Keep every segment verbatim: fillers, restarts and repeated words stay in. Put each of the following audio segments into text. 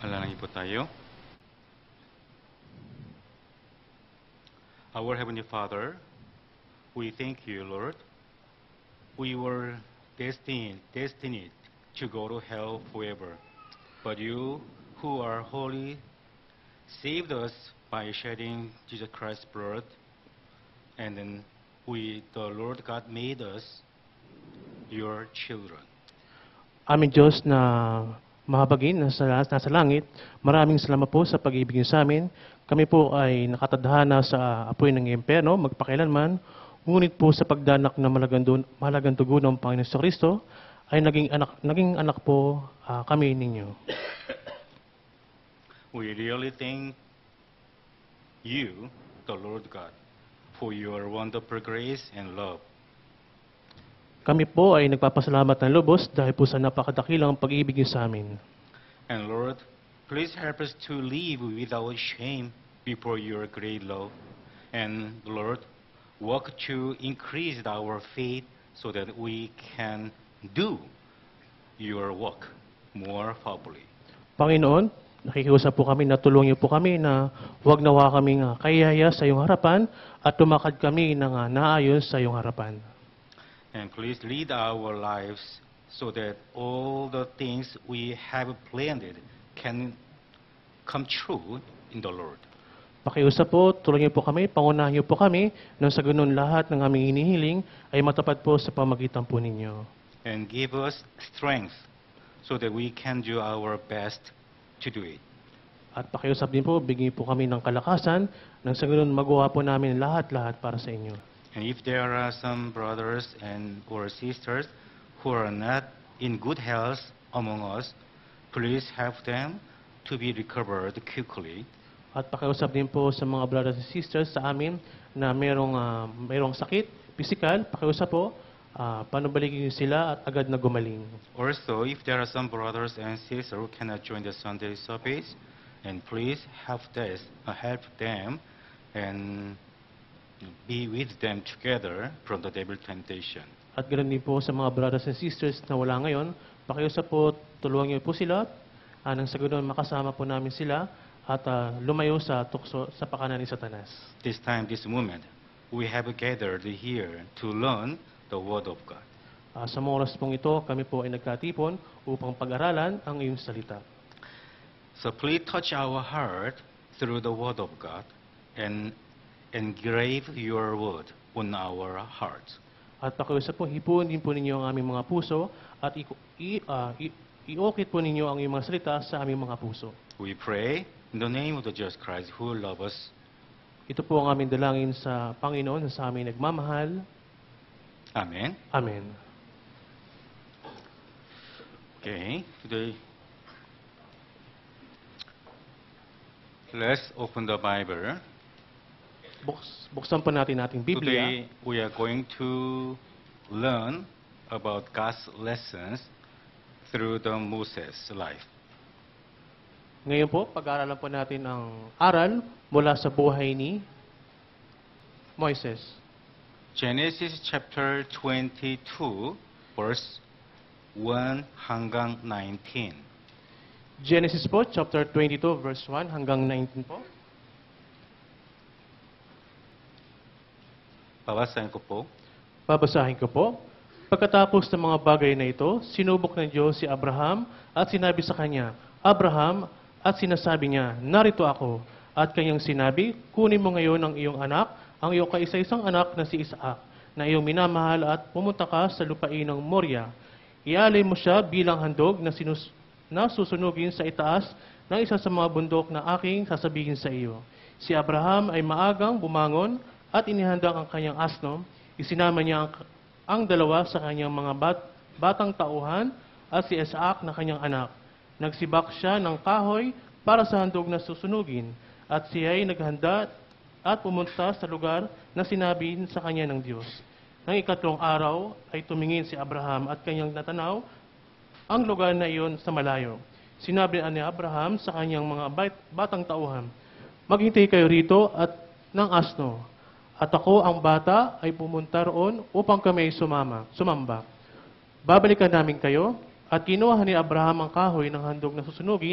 Manalangin po tayo. Our Heavenly Father, we thank you, Lord. We were destined, destined to go to hell forever. But you, who are holy, saved us by shedding Jesus Christ's blood. And then we, the Lord God, made us your children. Aming Diyos na mahabagin nasa, nasa langit, maraming salamat po sa pag-ibig niyo sa amin. Kami po ay nakatadhana sa apoy ng impyerno, magpakailanman. Ngunit po sa pagdanak na malagang, malagang dugo ng Panginoon sa Kristo, ay naging anak, naging anak po uh, kami ninyo. We really thank you, the Lord God, for your wonderful grace and love. Kami po ay nagpapasalamat ng lubos dahil po sa napakadakilang pag-ibig niyo sa amin. And Lord, please help us to live without shame before your great love. And Lord, work to increase our faith so that we can do your work more powerfully. Panginoon, nakikiusap po kami na tulungan niyo po kami na huwag nawa kaming uh, kayaya sa iyong harapan at tumakad kami ng uh, naayon sa iyong harapan. And please lead our lives so that all the things we have planned can come true in the Lord. Pakiusap po, tulungan niyo po kami, pangunahan niyo po kami, nang sa ganun lahat ng aming hinihiling ay matapat po sa pamagitan po ninyo. And give us strength so that we can do our best to do it. At pakiusap din po, bigyan niyo po kami ng kalakasan, nang sa ganun magawa po namin lahat-lahat para sa inyo. And if there are some brothers and or sisters who are not in good health among us, please help them to be recovered quickly. At pakiusap din po sa mga brothers and sisters sa amin na mayroong, uh, mayroong sakit, pisikal, pakiusap po, uh, panubaligin sila at agad na gumaling. Also, if there are some brothers and sisters who cannot join the Sunday service, and please help, this, uh, help them and be with them together from the devil temptation. At ganoon din po sa mga brothers and sisters na wala ngayon, pakiusap po, tulungan niyo po sila, uh, nang sa ganoon makasama po namin sila at uh, lumayo sa tukso sa pakanan ni Satanas. This time, this moment, we have gathered here to learn the Word of God. Uh, sa mga oras pong ito, kami po ay nagkatipon upang pag-aralan ang iyong salita. So please touch our heart through the Word of God and engrave your word on our hearts. At pakiusap po, hipuin din po ninyo ang aming mga puso at i- i- uh, i- iokit po ninyo ang iyong mga salita sa aming mga puso. We pray in the name of the Jesus Christ who loves us. Ito po ang aming dalangin sa Panginoon na sa aming nagmamahal. Amen. Amen. Okay, today let's open the Bible. Buks, buksan po natin ating Biblia. Today we are going to learn about God's lessons through the Moses life. Ngayon po, pag-aaralan po natin ang aral mula sa buhay ni Moises. Genesis chapter twenty-two, verse one hanggang nineteen. Genesis po, chapter twenty-two, verse one hanggang nineteen po. Babasahin ko po. Babasahin ko po. Pagkatapos ng mga bagay na ito, sinubok ng Diyos si Abraham at sinabi sa kanya, Abraham, at sinasabi niya, narito ako. At kanyang sinabi, kunin mo ngayon ang iyong anak, ang iyong kaisa-isang anak na si Isaac, na iyong minamahal at pumunta ka sa lupain ng Moria. Ialay mo siya bilang handog na, sinus na susunugin sa itaas ng isa sa mga bundok na aking sasabihin sa iyo. Si Abraham ay maagang bumangon at inihandang ang kanyang asno, isinama niya ang, ang dalawa sa kanyang mga bat, batang tauhan at si Isaac na kanyang anak. Nagsibak siya ng kahoy para sa handog na susunugin at siya ay naghanda at pumunta sa lugar na sinabi sa kanya ng Diyos. Nang ikatlong araw ay tumingin si Abraham at kanyang natanaw ang lugar na iyon sa malayo. Sinabi ni Abraham sa kanyang mga bat, batang tauhan, maghintay kayo rito at ng asno. At ako, ang bata, ay pumunta roon upang kami sumama, sumamba. Babalikan namin kayo, at kinuha ni Abraham ang kahoy ng handog na susunugin,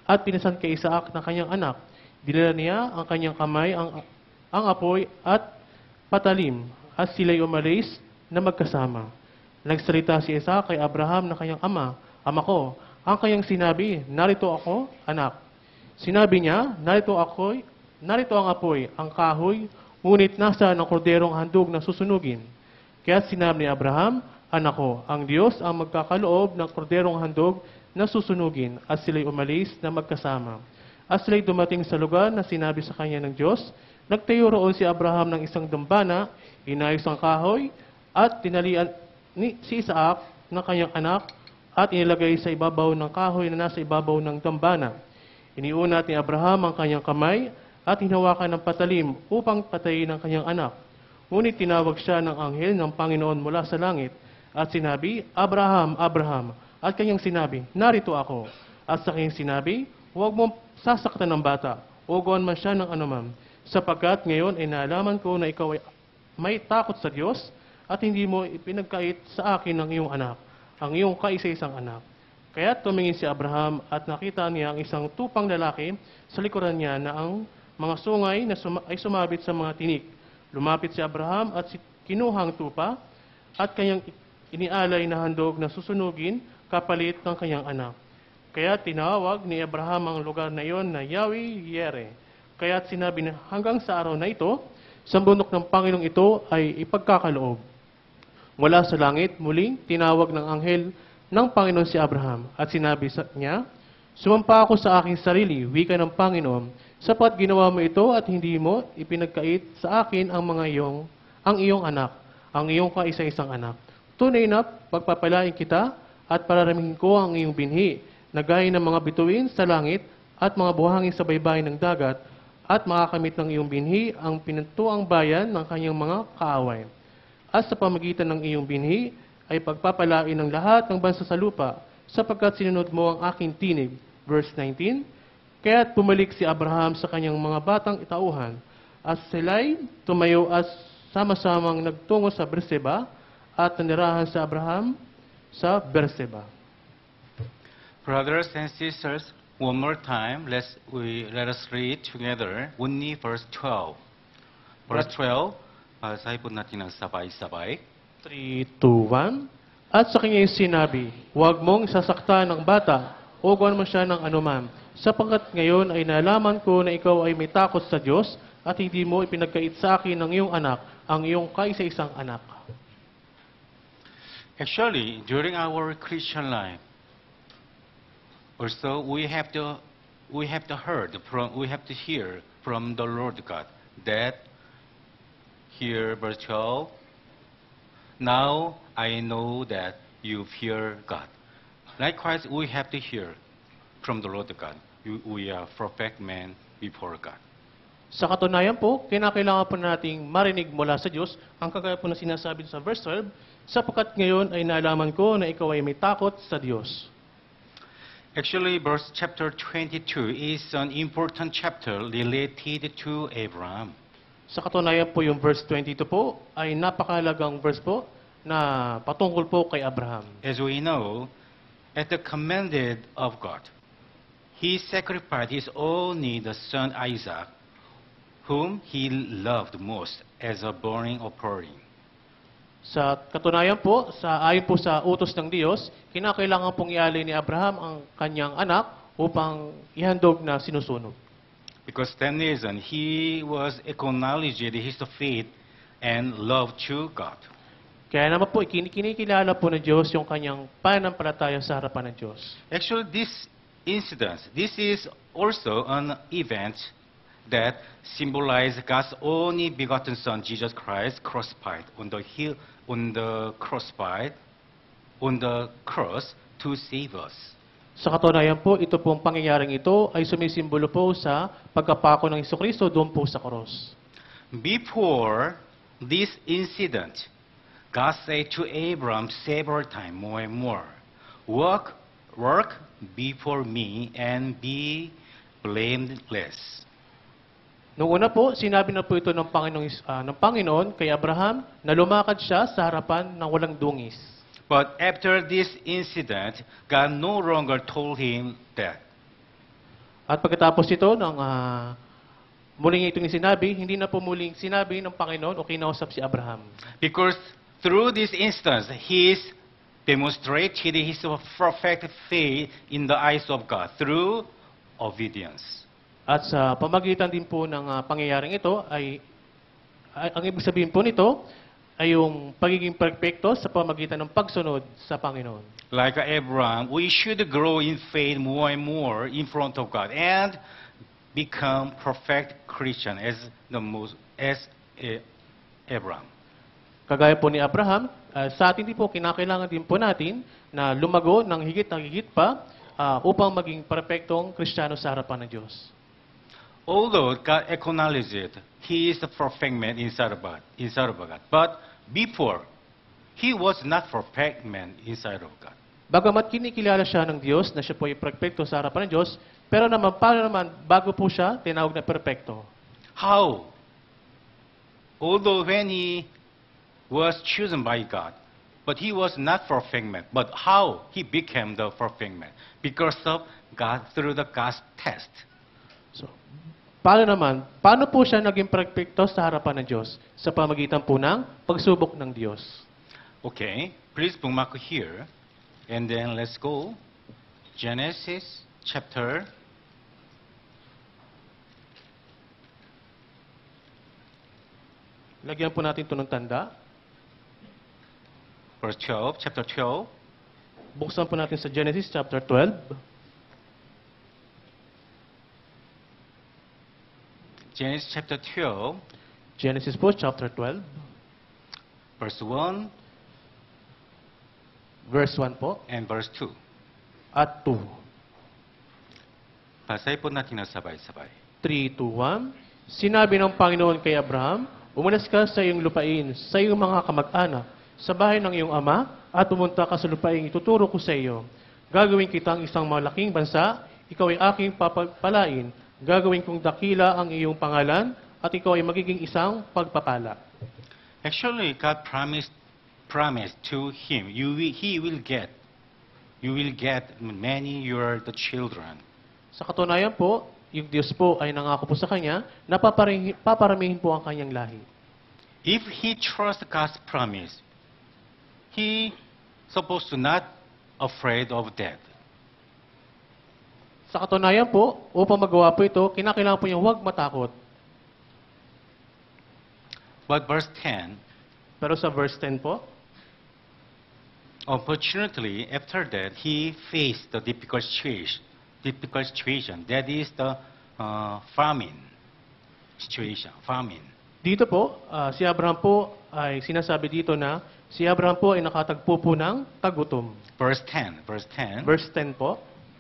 at pinasan kay Isaac na kanyang anak. Dinala niya ang kanyang kamay, ang, ang apoy at patalim, at sila'y umalis na magkasama. Nagsalita si Isaac kay Abraham na kanyang ama, Ama ko, ang kanyang sinabi, narito ako, anak. Sinabi niya, narito ako'y, narito ang apoy, ang kahoy, ngunit nasa ng korderong handog na susunugin. Kaya sinabi ni Abraham, anak ko, ang Diyos ang magkakaloob ng korderong handog na susunugin, at sila'y umalis na magkasama. At sila'y dumating sa lugar na sinabi sa kanya ng Diyos, nagtayo roon si Abraham ng isang dambana, inayos ang kahoy, at tinalian ni si Isaac ng kanyang anak, at inilagay sa ibabaw ng kahoy na nasa ibabaw ng dambana. Iniunat ni Abraham ang kanyang kamay, at hinawakan ng patalim upang patayin ang kanyang anak. Ngunit tinawag siya ng anghel ng Panginoon mula sa langit, at sinabi, Abraham, Abraham, at kanyang sinabi, narito ako. At sa kanyang sinabi, huwag mong sasaktan ng bata, o gawan man siya ng anumang, sapagkat ngayon ay nalaman ko na ikaw ay may takot sa Diyos, at hindi mo ipinagkait sa akin ang iyong anak, ang iyong kaisa-isang anak. Kaya tumingin si Abraham at nakita niya ang isang tupang lalaki sa likuran niya na ang mga sungay na suma- ay sumabit sa mga tinik. Lumapit si Abraham at si kinuhang tupa at kanyang inialay na handog na susunugin kapalit ng kanyang anak. Kaya tinawag ni Abraham ang lugar na iyon na Yahweh Yere. Kaya sinabi na hanggang sa araw na ito, sa bundok ng Panginoong ito ay ipagkakaloob. Mula sa langit, muling tinawag ng anghel ng Panginoon si Abraham at sinabi sa niya, sumampa ako sa aking sarili, wika ng Panginoon, sapat ginawa mo ito at hindi mo ipinagkait sa akin ang mga iyong, ang iyong anak, ang iyong kaisa-isang anak. Tunay na pagpapalain kita at pararamihin ko ang iyong binhi, na gaya ng mga bituin sa langit at mga buhangin sa baybayin ng dagat, at makakamit ng iyong binhi ang pinantuang bayan ng kanyang mga kaaway. At sa pamagitan ng iyong binhi ay pagpapalain ng lahat ng bansa sa lupa, sapagkat sinunod mo ang aking tinig. Verse nineteen, kaya't bumalik si Abraham sa kanyang mga batang itauhan, at sila'y tumayo at sama-samang nagtungo sa Berseba, at nanirahan sa Abraham sa Berseba. Brothers and sisters, one more time, let's, we, let us read together only verse twelve. Verse twelve, basahin po natin ng sabay-sabay. three, two, one. At sa kanya sinabi, huwag mong sasaktan ng bata, o gawan mo siya ng anuman, sapagkat ngayon ay nalaman ko na ikaw ay may takot sa Diyos, at hindi mo ipinagkait sa akin ang iyong anak, ang iyong kaisa-isang anak. Actually, during our Christian life, also we have to we have to heard from we have to hear from the Lord God that here verse twelve, now I know that you fear God. Likewise, we have to hear from the Lord God. You- We are perfect men before God. Sa katunayan po, kinakailangan po nating marinig mula sa Diyos ang kagaya po na sinasabi sa verse twelve, sapagkat ngayon ay nalaman ko na ikaw ay may takot sa Diyos. Actually, verse chapter twenty-two is an important chapter related to Abraham. Sa katunayan po yung verse twenty-two po ay napakalagang verse po na patungkol po kay Abraham. As we know, at the commanded of God, he sacrificed his only the son Isaac, whom he loved most, as a burning offering. Sa katunayan po, sa ayon po sa utos ng Diyos, kinakailangan pong ialay ni Abraham ang kanyang anak upang ihandog na sinusunog. Because that reason, he was acknowledged his faith and love to God. Kaya naman po, ikin- kinikilala po ng Diyos yung kanyang pananampalataya sa harapan ng Diyos. Actually, this incident, this is also an event that symbolizes God's only begotten Son, Jesus Christ, crucified on the hill, on the crucified, on the cross to save us. Sa katunayan po, ito pong pangyayaring ito ay sumisimbolo po sa pagkapako ng Jesucristo doon po sa cross. Before this incident, God said to Abraham several times, more and more, work, work before me and be blameless. Noong una po, sinabi na po ito ng Panginoon, ah, ng Panginoon kay Abraham na lumakad siya sa harapan ng walang dungis. But after this incident, God no longer told him that. At pagkatapos ito, ng ah, muling itong sinabi, hindi na po muling sinabi ng Panginoon o kinausap si Abraham. Because through this instance, he's demonstrated his perfect faith in the eyes of God through obedience. At sa pamagitan din po ng ah, pangyayaring ito, ay, ay ang ibig sabihin po nito ay yung pagiging perfecto sa pamagitan ng pagsunod sa Panginoon. Like Abraham, we should grow in faith more and more in front of God and become perfect Christian as the most as eh, Abraham. Kagaya po ni Abraham, ah, sa atin din po, kinakailangan din po natin na lumago ng higit na higit pa ah, upang maging perfectong Kristiyano sa harapan ng Diyos. Although God acknowledged it, He is the perfect man inside of God, inside of God. But before, He was not perfect man inside of God. Bagamat kinikilala siya ng Diyos na siya po ay perfecto sa harapan ng Diyos, pero naman, paano naman, bago po siya, tinawag na perfecto? How? Although when He was chosen by God, but He was not perfect man. But how He became the perfect man? Because of God through the God's test. So, paano naman, paano po siya naging perfecto sa harapan ng Diyos? Sa pamagitan po ng pagsubok ng Diyos. Okay, please bookmark here. And then let's go. Genesis chapter Lagyan po natin ito ng tanda. verse twelve, chapter twelve. Buksan po natin sa Genesis chapter twelve. Genesis chapter twelve, Genesis po, chapter twelve, verse one verse one po, and verse two. at two. Basahin po natin na sabay-sabay. three, two, one. Sinabi ng Panginoon kay Abraham, umalis ka sa iyong lupain, sa iyong mga kamag-anak, sa bahay ng iyong ama, at pumunta ka sa lupain ituturo ko sa iyo. Gagawin kitang isang malaking bansa, ikaw ay aking papagpalain. Gagawin kong dakila ang iyong pangalan, at ikaw ay magiging isang pagpapala. Actually, God promised promised to him, you will, he will get, you will get many your the children. Sa katunayan po, yung Diyos po ay nangako po sa kanya na paparamihin, paparamihin po ang kanyang lahi. If he trusts God's promise, he supposed to not afraid of death. Sa katunayan po, upang magawa po ito, kinakailangan po niya huwag matakot. But verse ten, Pero sa verse ten po, unfortunately, after that, he faced the difficult situation. Difficult situation. That is the uh, famine situation. Famine. dito po, ah, si Abraham po ay sinasabi dito na si Abraham po ay nakatagpo po ng tagutom. Verse ten. Verse ten. Verse ten po,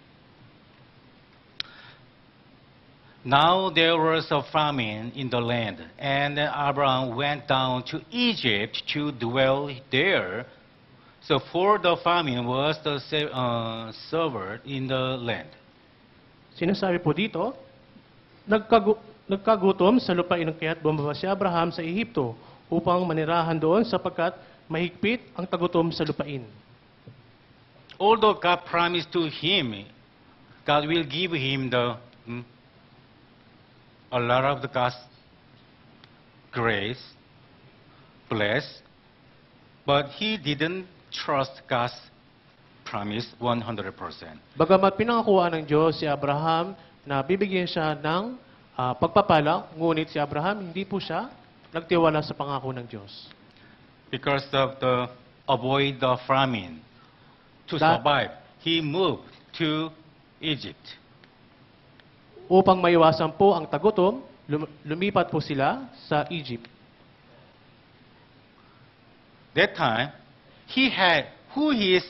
Now there was a famine in the land, and Abraham went down to Egypt to dwell there. So for the famine was the se- uh, servant in the land. sinasabi po dito, nagkagu- nagkagutom sa lupain ng kaya't bumaba si Abraham sa Ehipto upang manirahan doon sapagkat mahigpit ang tagutom sa lupain. Although God promised to him, God will give him the hmm, a lot of the God's grace, bless, but he didn't trust God's promise one hundred percent. Bagamat pinangakuan ng Diyos si Abraham na bibigyan siya ng ah, pagpapala, ngunit si Abraham hindi po siya nagtiwala sa pangako ng Diyos. Because of the avoid the famine, to That- survive, he moved to Egypt. Upang maiwasan po ang tagutom, lum- lumipat po sila sa Egypt. That time, he had who is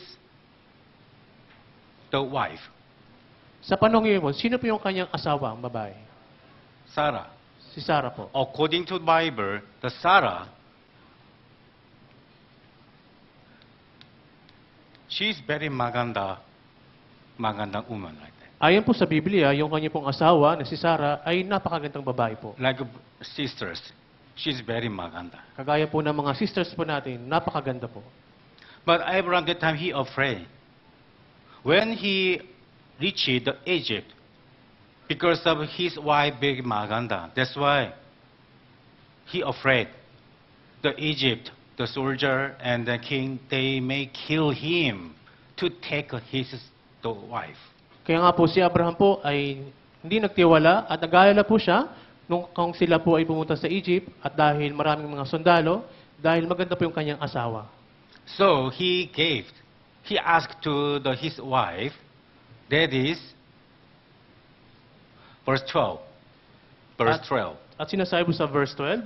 the wife, Sa panahon yun, sino po yung kanyang asawa, ang babae? Sarah. Si Sarah po. According to the Bible, the Sarah, she's very maganda, magandang woman like that. Ayon po sa Biblia, yung kanya pong asawa na si Sarah ay napakagandang babae po. Like sisters, she's very maganda. Kagaya po ng mga sisters po natin, napakaganda po. But Abraham that time he afraid. When he reached the Egypt, because of his wife Big Maganda. That's why he afraid. The Egypt, the soldier and the king, they may kill him to take his the wife. Kaya nga po si Abraham po ay hindi nagtiwala at nag-aalala po siya nung kung sila po ay pumunta sa Egypt at dahil maraming mga sundalo, dahil maganda po yung kanyang asawa. So he gave, he asked to the, his wife, that is, verse twelve. Verse At- twelve. At sinasabi po sa verse twelve,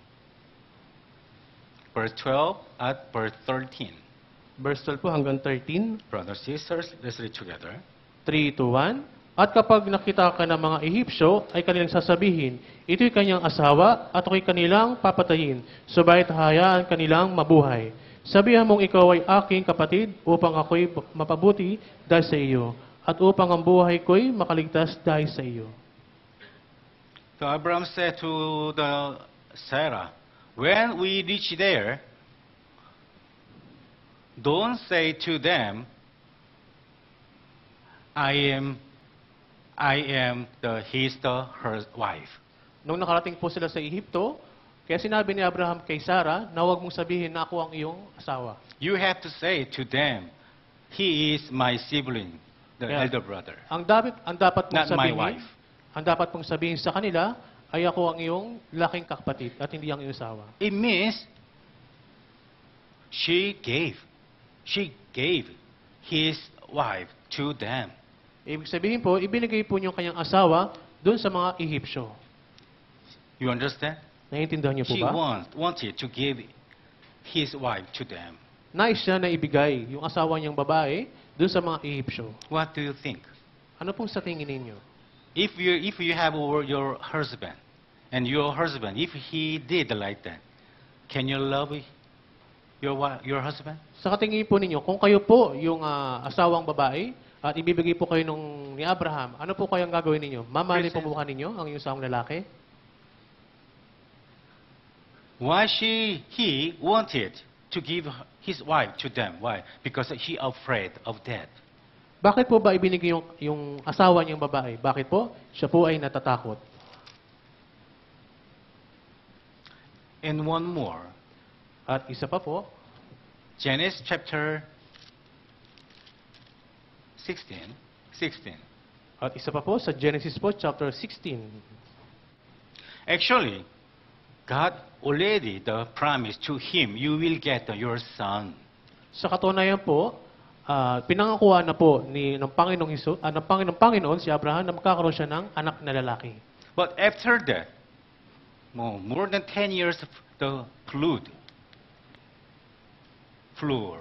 Verse twelve at verse thirteen. verse twelve po hanggang thirteen, Brothers, sisters, let's read together. three, two, one. At kapag nakita ka ng mga Ehipsyo, ay kanilang sasabihin, ito'y kanyang asawa at ako'y kanilang papatayin, subalit hayaan kanilang mabuhay. Sabihan mong ikaw ay aking kapatid upang ako'y mapabuti dahil sa iyo, at upang ang buhay ko'y makaligtas dahil sa iyo. So Abraham said to the Sarah, when we reach there, don't say to them, I am, I am the, he's the, her wife. Nung nakarating po sila sa Ehipto, kaya sinabi ni Abraham kay Sarah na huwag mong sabihin na ako ang iyong asawa. You have to say to them, he is my sibling, the Yeah. elder brother. Ang dapat ang dapat mong Not my sabihin, wife. ang dapat mong sabihin sa kanila ay ako ang iyong laking kapatid at hindi ang iyong asawa. It means she gave, she gave his wife to them. Ibig sabihin po, ibinigay po niyo ang kanyang asawa doon sa mga Ehipsyo. You understand? Naiintindihan niyo po She ba? want, wanted to give his wife to them. Nais siya na ibigay yung asawa niyang babae doon sa mga Ehipsyo. What do you think? Ano pong sa tingin ninyo? If you, if you have over your husband, and your husband, if he did like that, can you love your, wi- your husband? Sa katingin po ninyo, kung kayo po yung ah, asawang babae at ibibigay po kayo nung ni Abraham, ano po kayang gagawin ninyo? Mamahalin po Present. mukha ninyo ang iyong asawang lalaki? Why she, he wanted to give his wife to them? Why? Because he afraid of death. Bakit po ba ibinigay yung, yung asawa niyang babae? Bakit po? Siya po ay natatakot. And one more, At isa pa po, Genesis chapter sixteen, sixteen. at isa pa po sa Genesis po, chapter sixteen. Actually, God already the promise to him, you will get your son. Sa katunayan po, ah, pinangakuan na po ni ng Panginoong Hesus, ah, ng Panginoong Panginoon si Abraham na magkakaroon siya ng anak na lalaki. But after that, more, more than ten years of the flood, floor,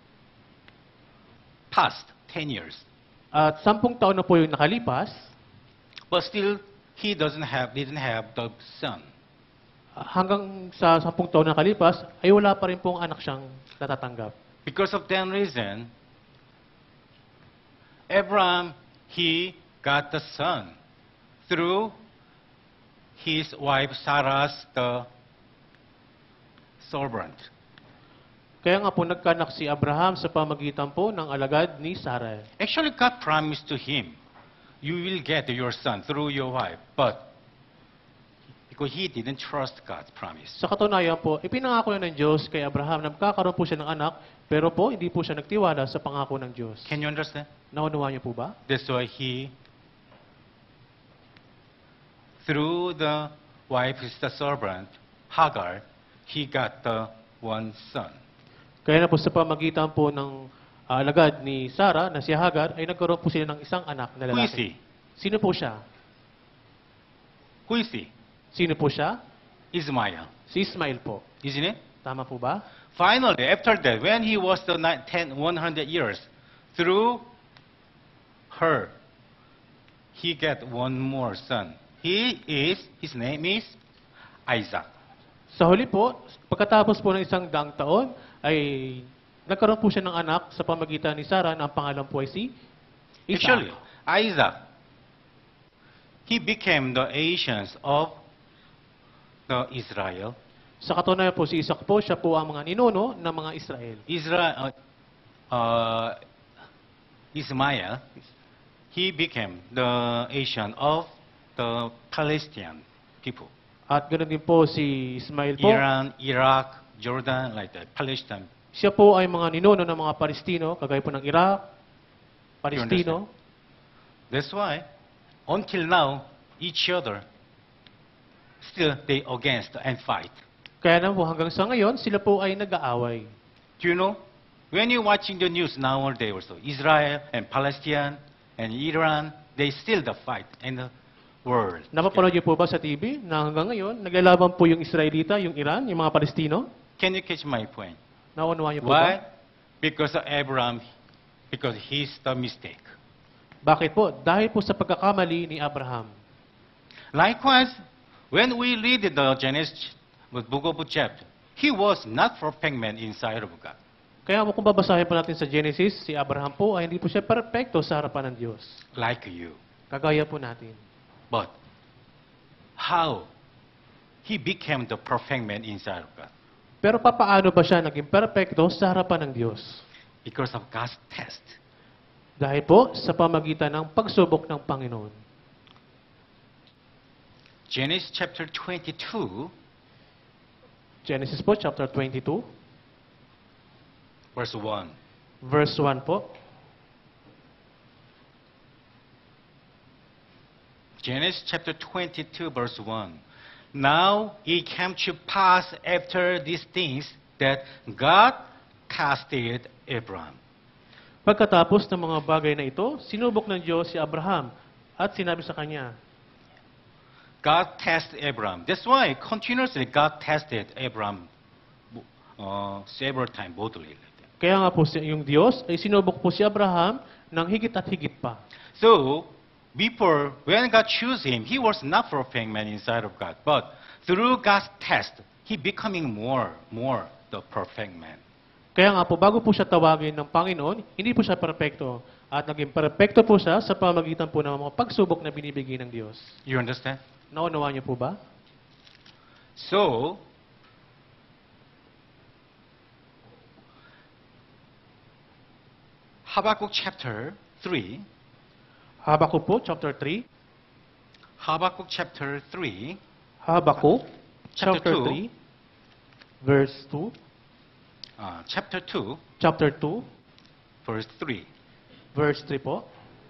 past ten years. At sampung taon na po yung nakalipas, But still, he doesn't have, didn't have the son. ah, hanggang sa sampung taon na nakalipas, ay wala pa rin pong anak siyang natatanggap. Because of that reason, Abraham, he got the son through his wife Sarah's the servant. Kaya nga po nagkanak si Abraham sa pamagitan po ng alagad ni Sarah. Actually, God promised to him, you will get your son through your wife. But because he didn't trust God's promise. Sa katunayan po, ipinangako na ng Diyos kay Abraham na magkakaroon po siya ng anak, pero po hindi po siya nagtiwala sa pangako ng Diyos. Can you understand? Naunawa niyo po ba? That's why he, through the wife, the servant, Hagar, he got the one son. Kaya na po sa pamagitan po ng ah, alagad ni Sarah na si Hagar, ay nagkaroon po sila ng isang anak na Who is lalaki. he? Sino po siya? Who is he? Sino po siya? Ismail. Si Ismail po. Isn't it? Tama po ba? Finally, after that, when he was the ni- ten, one hundred years, through her, he got one more son. He is, his name is Isaac. Sa huli po, pagkatapos po ng isang daang taon, ay nagkaroon po siya ng anak sa pamagitan ni Sarah na ang pangalan po ay si Isaac. Actually, Isaac, he became the Asians of the Israel. Sa katunayan po, si Isaac po, siya po ang mga ninuno ng mga Israel. Israel, uh, uh, Ismail, he became the Asian of the Palestinian people. At ganoon din po si Ismail po. Iran, Iraq, Jordan, like that. Palestine. Siya po ay mga ninuno ng mga Palestino, kagaya po ng Iraq, Palestino. That's why, until now, each other, still they against and fight. Kaya naman po hanggang sa ngayon, sila po ay nag-aaway. Do you know? When you're watching the news nowadays also, Israel and Palestine and Iran, they still the fight in the world. Napapanood niyo po ba sa T V na hanggang ngayon, naglalaban po yung Israelita, yung Iran, yung mga Palestino? Can you catch my point? Naunawaan niyo po Why? ba? Because of Abraham, because he's the mistake. Bakit po? Dahil po sa pagkakamali ni Abraham. Likewise, when we read the Genesis the book of chapter, he was not perfect man inside of God. Kaya kung babasahin po natin sa Genesis, si Abraham po ay hindi po siya perfecto sa harapan ng Diyos. Like you. Kagaya po natin. But how he became the perfect man inside of God? Pero papaano ba siya naging perfecto sa harapan ng Diyos? Because of God's test. Dahil po sa pamagitan ng pagsubok ng Panginoon. Genesis chapter twenty-two, Genesis po, chapter twenty-two, verse one. verse one po. Genesis chapter twenty-two, verse one. Now it came to pass after these things that God tested Abraham. Pagkatapos ng mga bagay na ito, sinubok ng Diyos si Abraham at sinabi sa kanya, God tested Abraham. That's why continuously God tested Abraham uh, several times, boldly. Like that. kaya nga po si- yung Diyos ay sinubok po si Abraham ng higit at higit pa. So, before, when God chose him, he was not perfect man inside of God. But through God's test, he becoming more, more the perfect man. Kaya nga po, bago po siya tawagin ng Panginoon, hindi po siya perpekto. At naging perpekto po siya sa pamagitan po ng mga pagsubok na binibigay ng Diyos. You understand? Naunawaan niyo po ba? So, Habakkuk chapter three, Habakuk po, chapter three. Habakkuk chapter three, Habakuk, Chapter chapter two. three, verse two. uh, chapter two, Chapter two, verse three. verse three po.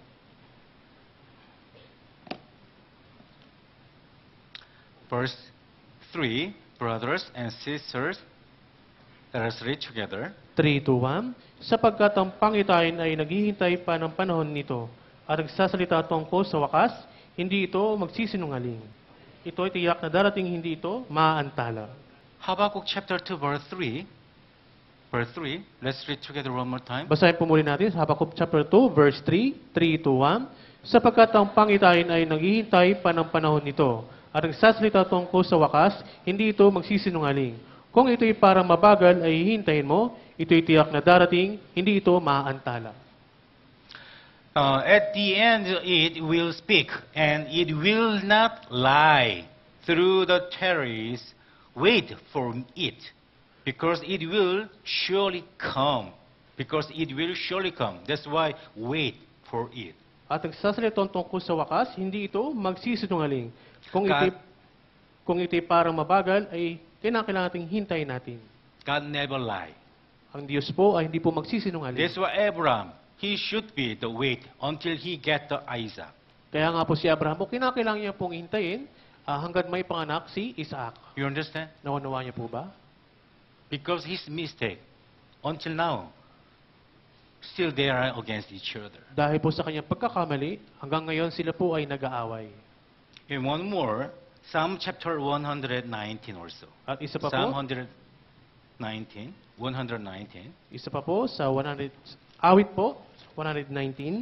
Verse three, brothers and sisters, let us read together. three to one. Sapagkat ang pangitain ay naghihintay pa ng panahon nito at nagsasalita tungkol sa wakas, hindi ito magsisinungaling. Ito ay tiyak na darating, hindi ito maaantala. Habakkuk chapter two, verse three. Verse three, let's read together one more time. Basahin po muli natin sa Habakuk chapter two, verse three, three to one. Sapagkat ang pangitain ay naghihintay pa ng panahon nito at nagsasalita tungkol sa wakas, hindi ito magsisinungaling. Kung ito'y parang mabagal ay hihintayin mo, ito'y tiyak na darating, hindi ito maaantala. Uh, at the end, it will speak, and it will not lie. Through the terrors, wait for it, because it will surely come. Because it will surely come. That's why wait for it. At nagsasalita tungkol sa wakas, hindi ito magsisinungaling. Kung God- ito'y, kung ito'y parang mabagal, ay kailangan nating hintayin natin. God never lie. Ang Diyos po ay hindi po magsisinungaling. That's why Abraham, he should be the wait until he get the Isaac. Kaya nga po si Abraham po, kinakailangan niya pong hintayin ah, hanggang may panganak si Isaac. You understand? Naunawaan niyo po ba? Because his mistake, until now, still they are against each other. Dahil po sa kanyang pagkakamali, hanggang ngayon sila po ay nag-aaway. And one more, Psalm chapter one nineteen also. At isa pa Psalm po, one nineteen, one nineteen. isa pa po sa one hundred, awit po, one nineteen,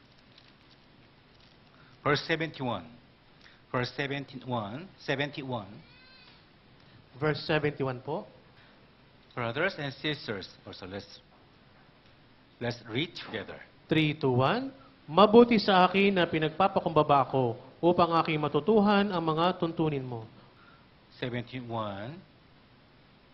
Verse seventy-one. Verse seventy-one, seventy-one. verse seventy-one po. Brothers and sisters, also let's let's read together. three to one. Mabuti sa akin na pinagpapakumbaba ako upang aking matutuhan ang mga tuntunin mo. seventy-one.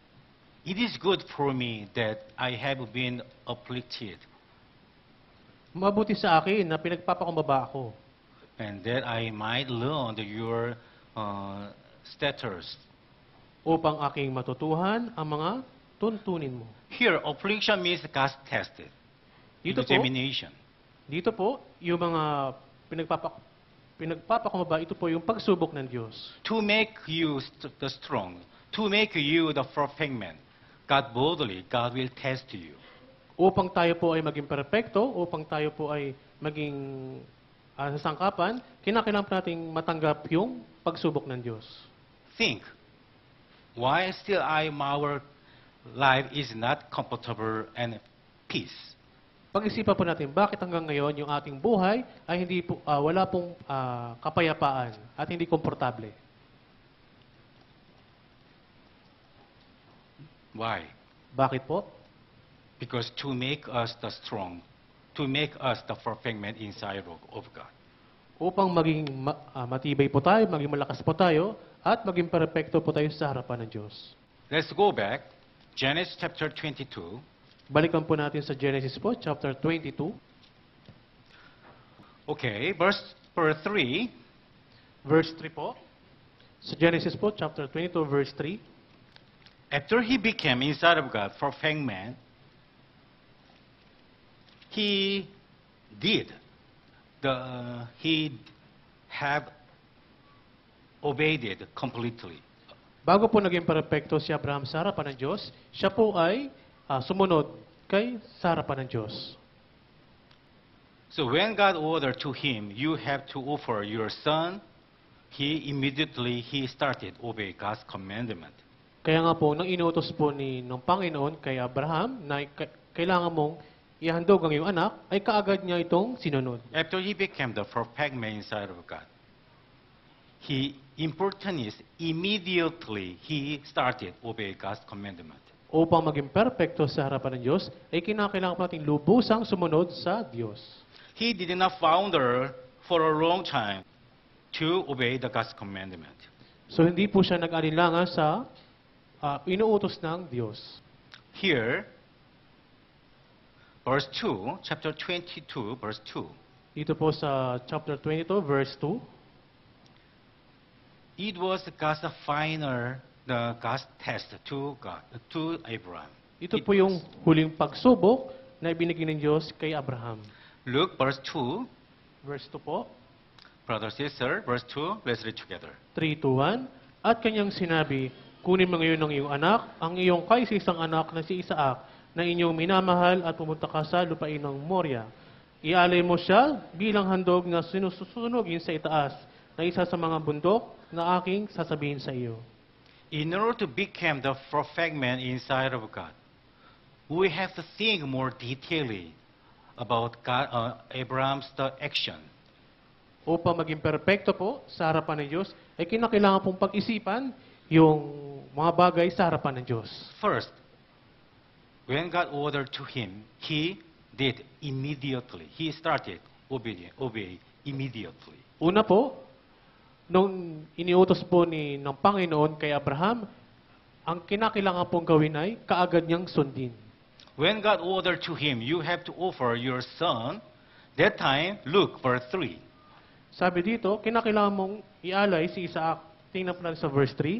It is good for me that I have been afflicted, Mabuti sa akin na pinagpapakumbaba ako and that I might learn your uh, statutes. upang aking matutuhan ang mga tuntunin mo. Here, affliction means God's tested. Dito po, Examination. dito po, yung mga pinagpapa, pinagpapakumbaba, ito po yung pagsubok ng Diyos. To make you st- the strong, to make you the perfect man, God boldly, God will test you. Upang tayo po ay maging perpekto, upang tayo po ay maging uh, sasangkapan, kinakailangan po nating matanggap yung pagsubok ng Diyos. Think, why still I, our life is not comfortable and peace? Pag-isipan po natin, bakit hanggang ngayon yung ating buhay ay hindi po, ah, wala pong ah, kapayapaan at hindi komportable. Why? Bakit po? Because to make us the strong, to make us the perfect man inside of, of God. Upang maging ma- ah, matibay po tayo, maging malakas po tayo, at maging perpekto po tayo sa harapan ng Diyos. Let's go back. Genesis chapter twenty-two. Balikan po natin sa Genesis po, chapter twenty-two, Okay, verse, verse three. verse three po. Sa Genesis po, chapter twenty-two, verse three. After he became inside of God perfect man, he did the he have obeyed it completely. Bago po naging perpekto si Abraham sa harapan ng Diyos, siya po ay ah, sumunod kay sa harapan ng Diyos. So when God ordered to him, you have to offer your son, he immediately he started obey God's commandment. Kaya nga po, nang inutos po ni ng Panginoon kay Abraham na ka- kailangan mong ihandog ang iyong anak, ay kaagad niya itong sinunod. After he became the perfect man inside of God, he important is immediately he started obey God's commandment. Upang maging perpekto sa harapan ng Diyos, ay kinakailangan po natin lubusang sumunod sa Diyos. He did not founder for a long time to obey the God's commandment. So hindi po siya nag-alinlangan sa ah, inuutos ng Diyos. Here, verse two, chapter twenty-two, verse two. Dito po sa chapter twenty-two, verse two, It was God's final, the God's test to God, to Abraham. ito It po yung was- huling pagsubok na ibinigay ng Diyos kay Abraham. Look, verse two, Verse two po, brother, sister, verse two, let's read together. three to one. At kanyang sinabi, kunin mo ngayon ang iyong anak, ang iyong kaisa-isang anak na si Isaac, na inyong minamahal at pumunta ka sa lupain ng Moria. Ialay mo siya bilang handog na sinusunugin sa itaas na isa sa mga bundok na aking sasabihin sa iyo. In order to become the perfect man inside of God, we have to think more detailedly about God, uh, Abraham's the action. Upang maging perpekto po sa harapan ng Diyos, ay kinakailangan pong pag-isipan yung mga bagay sa harapan ng Diyos. First, when God ordered to him, he did immediately. He started obeying, obey immediately. Una po, nung iniutos po ni ng Panginoon kay Abraham, ang kinakailangan pong gawin ay kaagad niyang sundin. When God ordered to him, you have to offer your son. That time, look, verse three. Sabi dito, kinakailangan mong ialay si Isaac. Tingnan po natin sa verse three.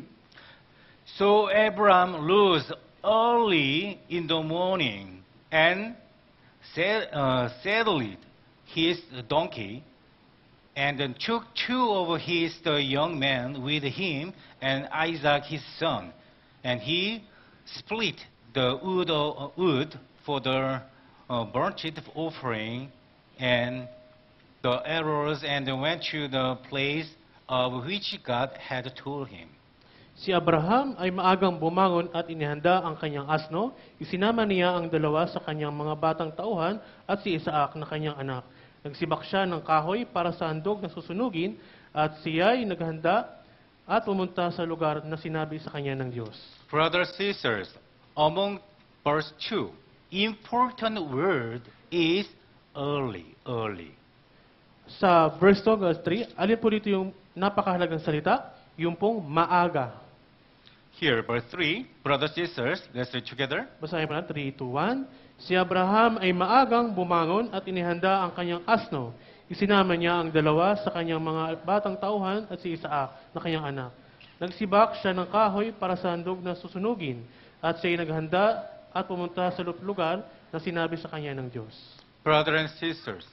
So Abraham rose early in the morning and sed- uh, saddled his donkey, and then took two of his the young men with him and Isaac his son, and he split the wood, uh, wood for the uh, burnt offering and the arrows, and went to the place of which God had told him. Si Abraham ay maagang bumangon at inihanda ang kanyang asno. Isinama niya ang dalawa sa kanyang mga batang tauhan at si Isaac na kanyang anak. Nagsibak siya ng kahoy para sa handog na susunugin at siya ay naghanda at pumunta sa lugar na sinabi sa kanya ng Diyos. Brothers, sisters, among verse two, important word is early, early. Sa verse two, verse three, alin po dito yung napakahalagang salita? Yung pong maaga. Here, verse three, brothers and sisters, let's read together. Basahin po natin, three, two, one. Si Abraham ay maagang bumangon at inihanda ang kanyang asno. Isinama niya ang dalawa sa kanyang mga batang tauhan at si Isaac na kanyang anak. Nagsibak siya ng kahoy para sa handog na susunugin at siya'y naghanda at pumunta sa lugar na sinabi sa kanya ng Diyos. Brothers and sisters,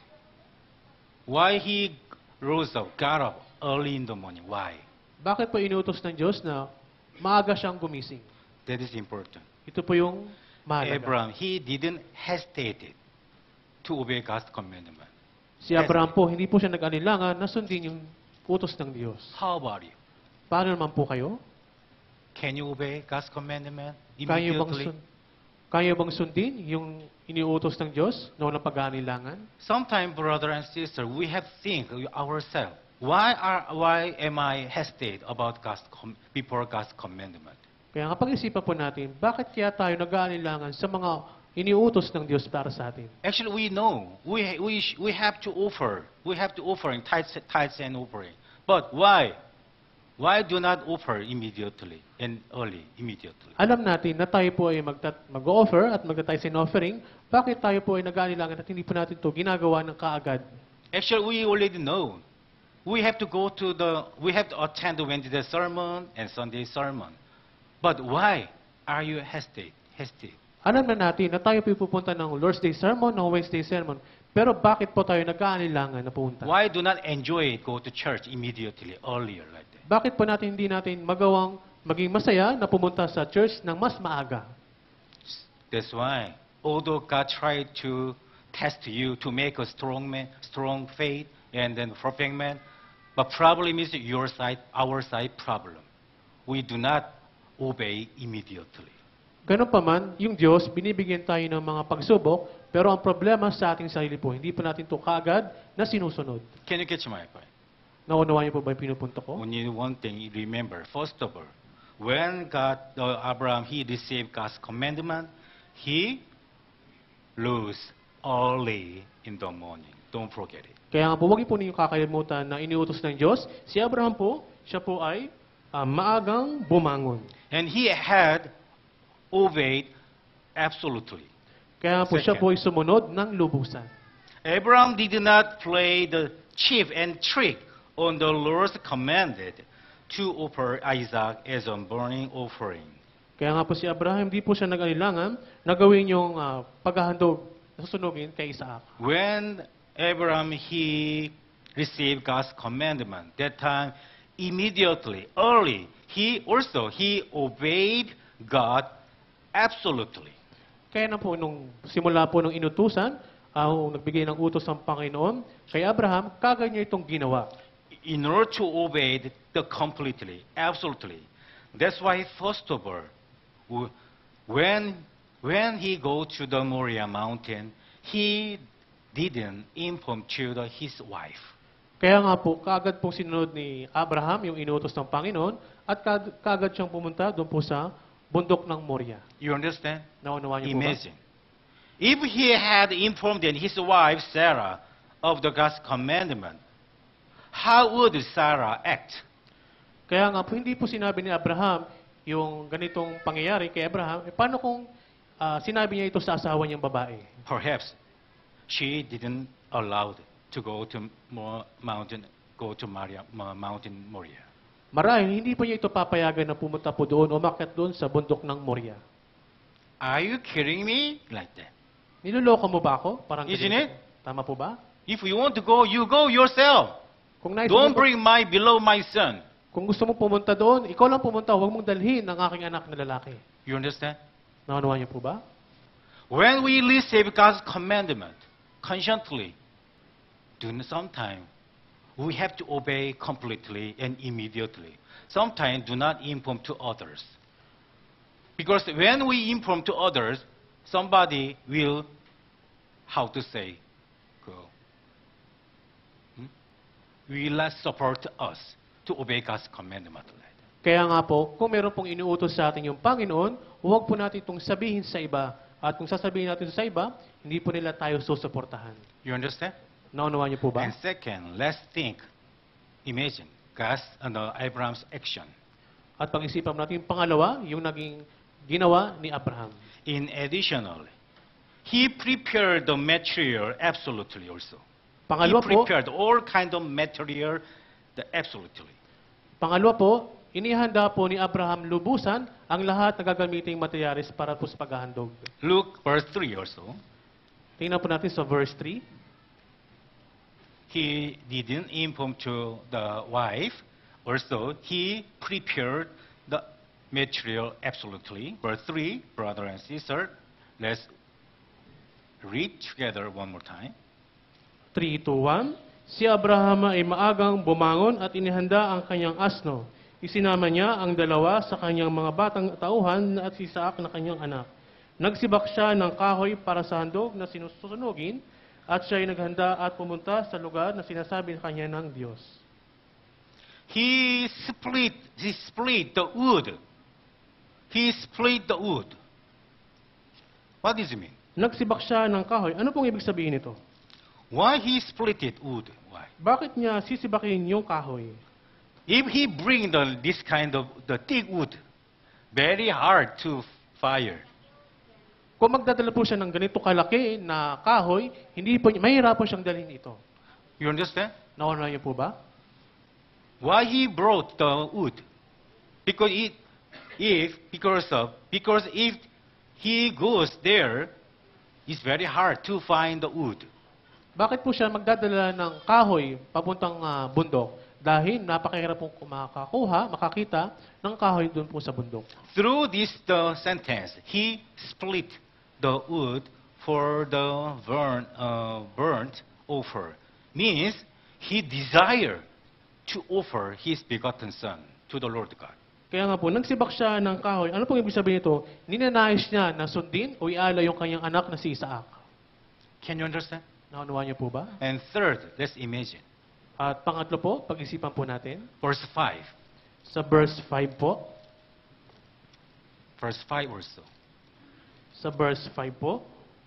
why he rose up, got up early in the morning? Why? Bakit po inutos ng Diyos na maaga siyang gumising? That is important. Ito po yung mahalaga. Abraham, he didn't hesitate to obey God's commandment. Si Abraham po, hindi po siya nag-anilangan na sundin yung utos ng Diyos. How about you? Paano naman po kayo? Can you obey God's commandment Kaya bang, immediately? sun kaya bang sundin yung iniutos ng Diyos na walang pag-aanilangan? Sometimes, brother and sister, we have think ourselves. Why are why am I hesitate about God's com- before God's commandment? Kaya nga pag-isipan po natin, bakit kaya tayo nag-aanilangan sa mga iniutos ng Diyos para sa atin? Actually, we know we we sh- we have to offer. We have to offer in tithes, tithes and offering. But why? Why do not offer immediately and early immediately? Alam natin na tayo po ay magtat- mag-offer at magtatay sin offering. Bakit tayo po ay nag-aanilangan at hindi po natin ito ginagawa ng kaagad? Actually, we already know. We have to go to the. We have to attend the Wednesday sermon and Sunday sermon. But why are you hesitate? Hesitate. Alam na natin na tayo po pupunta ng Lord's Day sermon, ng Wednesday sermon. Pero bakit po tayo nag-aanilangan na pumunta? Why do not enjoy it, go to church immediately, earlier like that? Bakit po natin hindi natin magawang maging masaya na pumunta sa church ng mas maaga? That's why, although God tried to test you to make a strong man, strong faith, and then perfect man, but problem is your side, our side problem. We do not obey immediately. Ganun pa man, yung Diyos, binibigyan tayo ng mga pagsubok, pero ang problema sa ating sarili po, hindi po natin ito kaagad na sinusunod. Can you catch my point? Naunawa niyo po ba yung pinupunto ko? Only one thing you remember. First of all, when God, uh, Abraham, he received God's commandment, he rose early in the morning. Don't forget it. Kaya nga po, huwag po niyo kakalimutan na iniutos ng Diyos. Si Abraham po, siya po ay ah, maagang bumangon. And he had obeyed absolutely. Kaya nga po siya Second. po ay sumunod ng lubusan. Abraham did not play the chief and trick on the Lord's commanded to offer Isaac as a burning offering. Kaya nga po si Abraham, hindi po siya nag-alilangan na gawin yung ah, paghahandog na susunugin kay Isaac. When Abraham, he received God's commandment, that time, immediately, early, he also, he obeyed God absolutely. Kaya na po, nung simula po nung inutusan, ang nagbigay ng utos ng Panginoon, kay Abraham, kagad niya itong ginawa. In order to obey the completely, absolutely. That's why, first of all, w- when, when he go to the Moriah mountain, he didn't inform to the, his wife. Kaya nga po, kagad pong sinunod ni Abraham yung inutos ng Panginoon at kag- kagad siyang pumunta doon po sa bundok ng Moria. You understand? Naunawaan niyo po ba? Imagine. If he had informed his wife, Sarah, of the God's commandment, how would Sarah act? Kaya nga po, hindi po sinabi ni Abraham yung ganitong pangyayari kay Abraham. Eh, paano kung ah, sinabi niya ito sa asawa niyang babae? Perhaps she didn't allow to go to Mo- mountain, go to Maria, Mo- Mountain Moriah. Marahil, hindi po niya ito papayagan na pumunta po doon o umakyat doon sa bundok ng Moria. Are you kidding me? Like that. Niloloko mo ba ako? Parang Isn't ganito. it? Tama po ba? If you want to go, you go yourself. Kung nais Don't mo po- bring my below my son. Kung gusto mo pumunta doon, ikaw lang pumunta, huwag mong dalhin ang aking anak na lalaki. You understand? Naunawa niyo po ba? When we receive God's commandment, consciently, do sometimes we have to obey completely and immediately. Sometimes do not inform to others. Because when we inform to others, somebody will, how to say, go. Hmm? Will not support us to obey God's commandment. Kaya nga po, kung meron pong inuutos sa atin yung Panginoon, huwag po natin itong sabihin sa iba. At kung sasabihin natin sa iba, hindi po nila tayo susuportahan. You understand? Naunawa niyo po ba? And second, let's think, imagine God's and uh, Abraham's action. At pag-isipan natin yung pangalawa, yung naging ginawa ni Abraham. In additional, he prepared the material absolutely also. He Pangalawa po, prepared all kind of material the absolutely. pangalawa po, inihanda po ni Abraham lubusan ang lahat na gagamiting materialis para po sa paghahandog. Look verse three also. Tingnan po natin sa verse three. He didn't inform to the wife. Also, he prepared the material absolutely. Verse three, brother and sister, let's read together one more time. three, two, one. Si Abraham ay maagang bumangon at inihanda ang kanyang asno. Isinama niya ang dalawa sa kanyang mga batang tauhan at si Isaac na kanyang anak. Nagsibak siya ng kahoy para sa handog na sinusunugin at siya ay naghanda at pumunta sa lugar na sinasabi sa kanya ng Diyos. He split, he split the wood. He split the wood. What does it mean? Nagsibak siya ng kahoy. Ano pong ibig sabihin nito? Why he split it wood? Why? Bakit niya sisibakin yung kahoy? If he bring the, this kind of the thick wood, very hard to fire. Kung magdadala po siya ng ganito kalaki na kahoy, hindi po, mahirap po siyang dalhin ito. You understand? Nauna niyo po ba? Why he brought the wood? Because it, if because of because if he goes there, it's very hard to find the wood. Bakit po siya magdadala ng kahoy papuntang ah, bundok? Dahil napakahirap pong makakakuha, makakita ng kahoy doon po sa bundok. Through this the sentence, he split the wood for the burn, uh, burnt offer. Means he desired to offer his begotten son to the Lord God. Kaya nga po, nagsibak siya ng kahoy. Ano pong ibig sabihin nito? Ninanais niya na sundin o iala yung kanyang anak na si Isaac. Can you understand? Naunawa niyo po ba? And third, let's imagine. At pangatlo po, pag-isipan po natin. Verse five. Sa verse five po. Verse five also. Sa verse five po.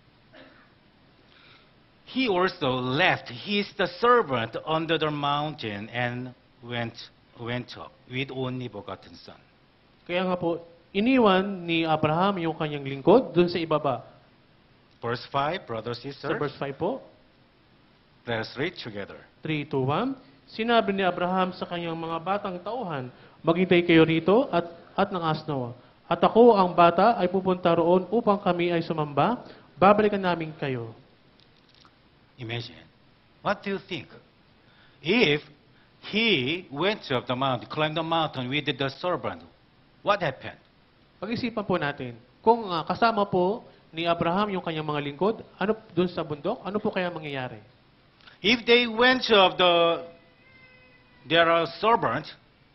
He also left his the servant under the mountain and went went up with only begotten son. Kaya nga po, iniwan ni Abraham yung kanyang lingkod doon sa ibaba. Verse five, brothers Sa sisters. verse five po. Let's read together. three, two, one. Sinabi ni Abraham sa kanyang mga batang tauhan, maghintay kayo rito at, at ng asno. At ako, ang bata, ay pupunta roon upang kami ay sumamba. Babalikan namin kayo. Imagine. What do you think? If he went up the mountain, climbed the mountain with the servant, what happened? Pag-isipan po natin, kung ah, kasama po ni Abraham yung kanyang mga lingkod, ano doon sa bundok, ano po kaya mangyayari? If they went up the their uh, servant,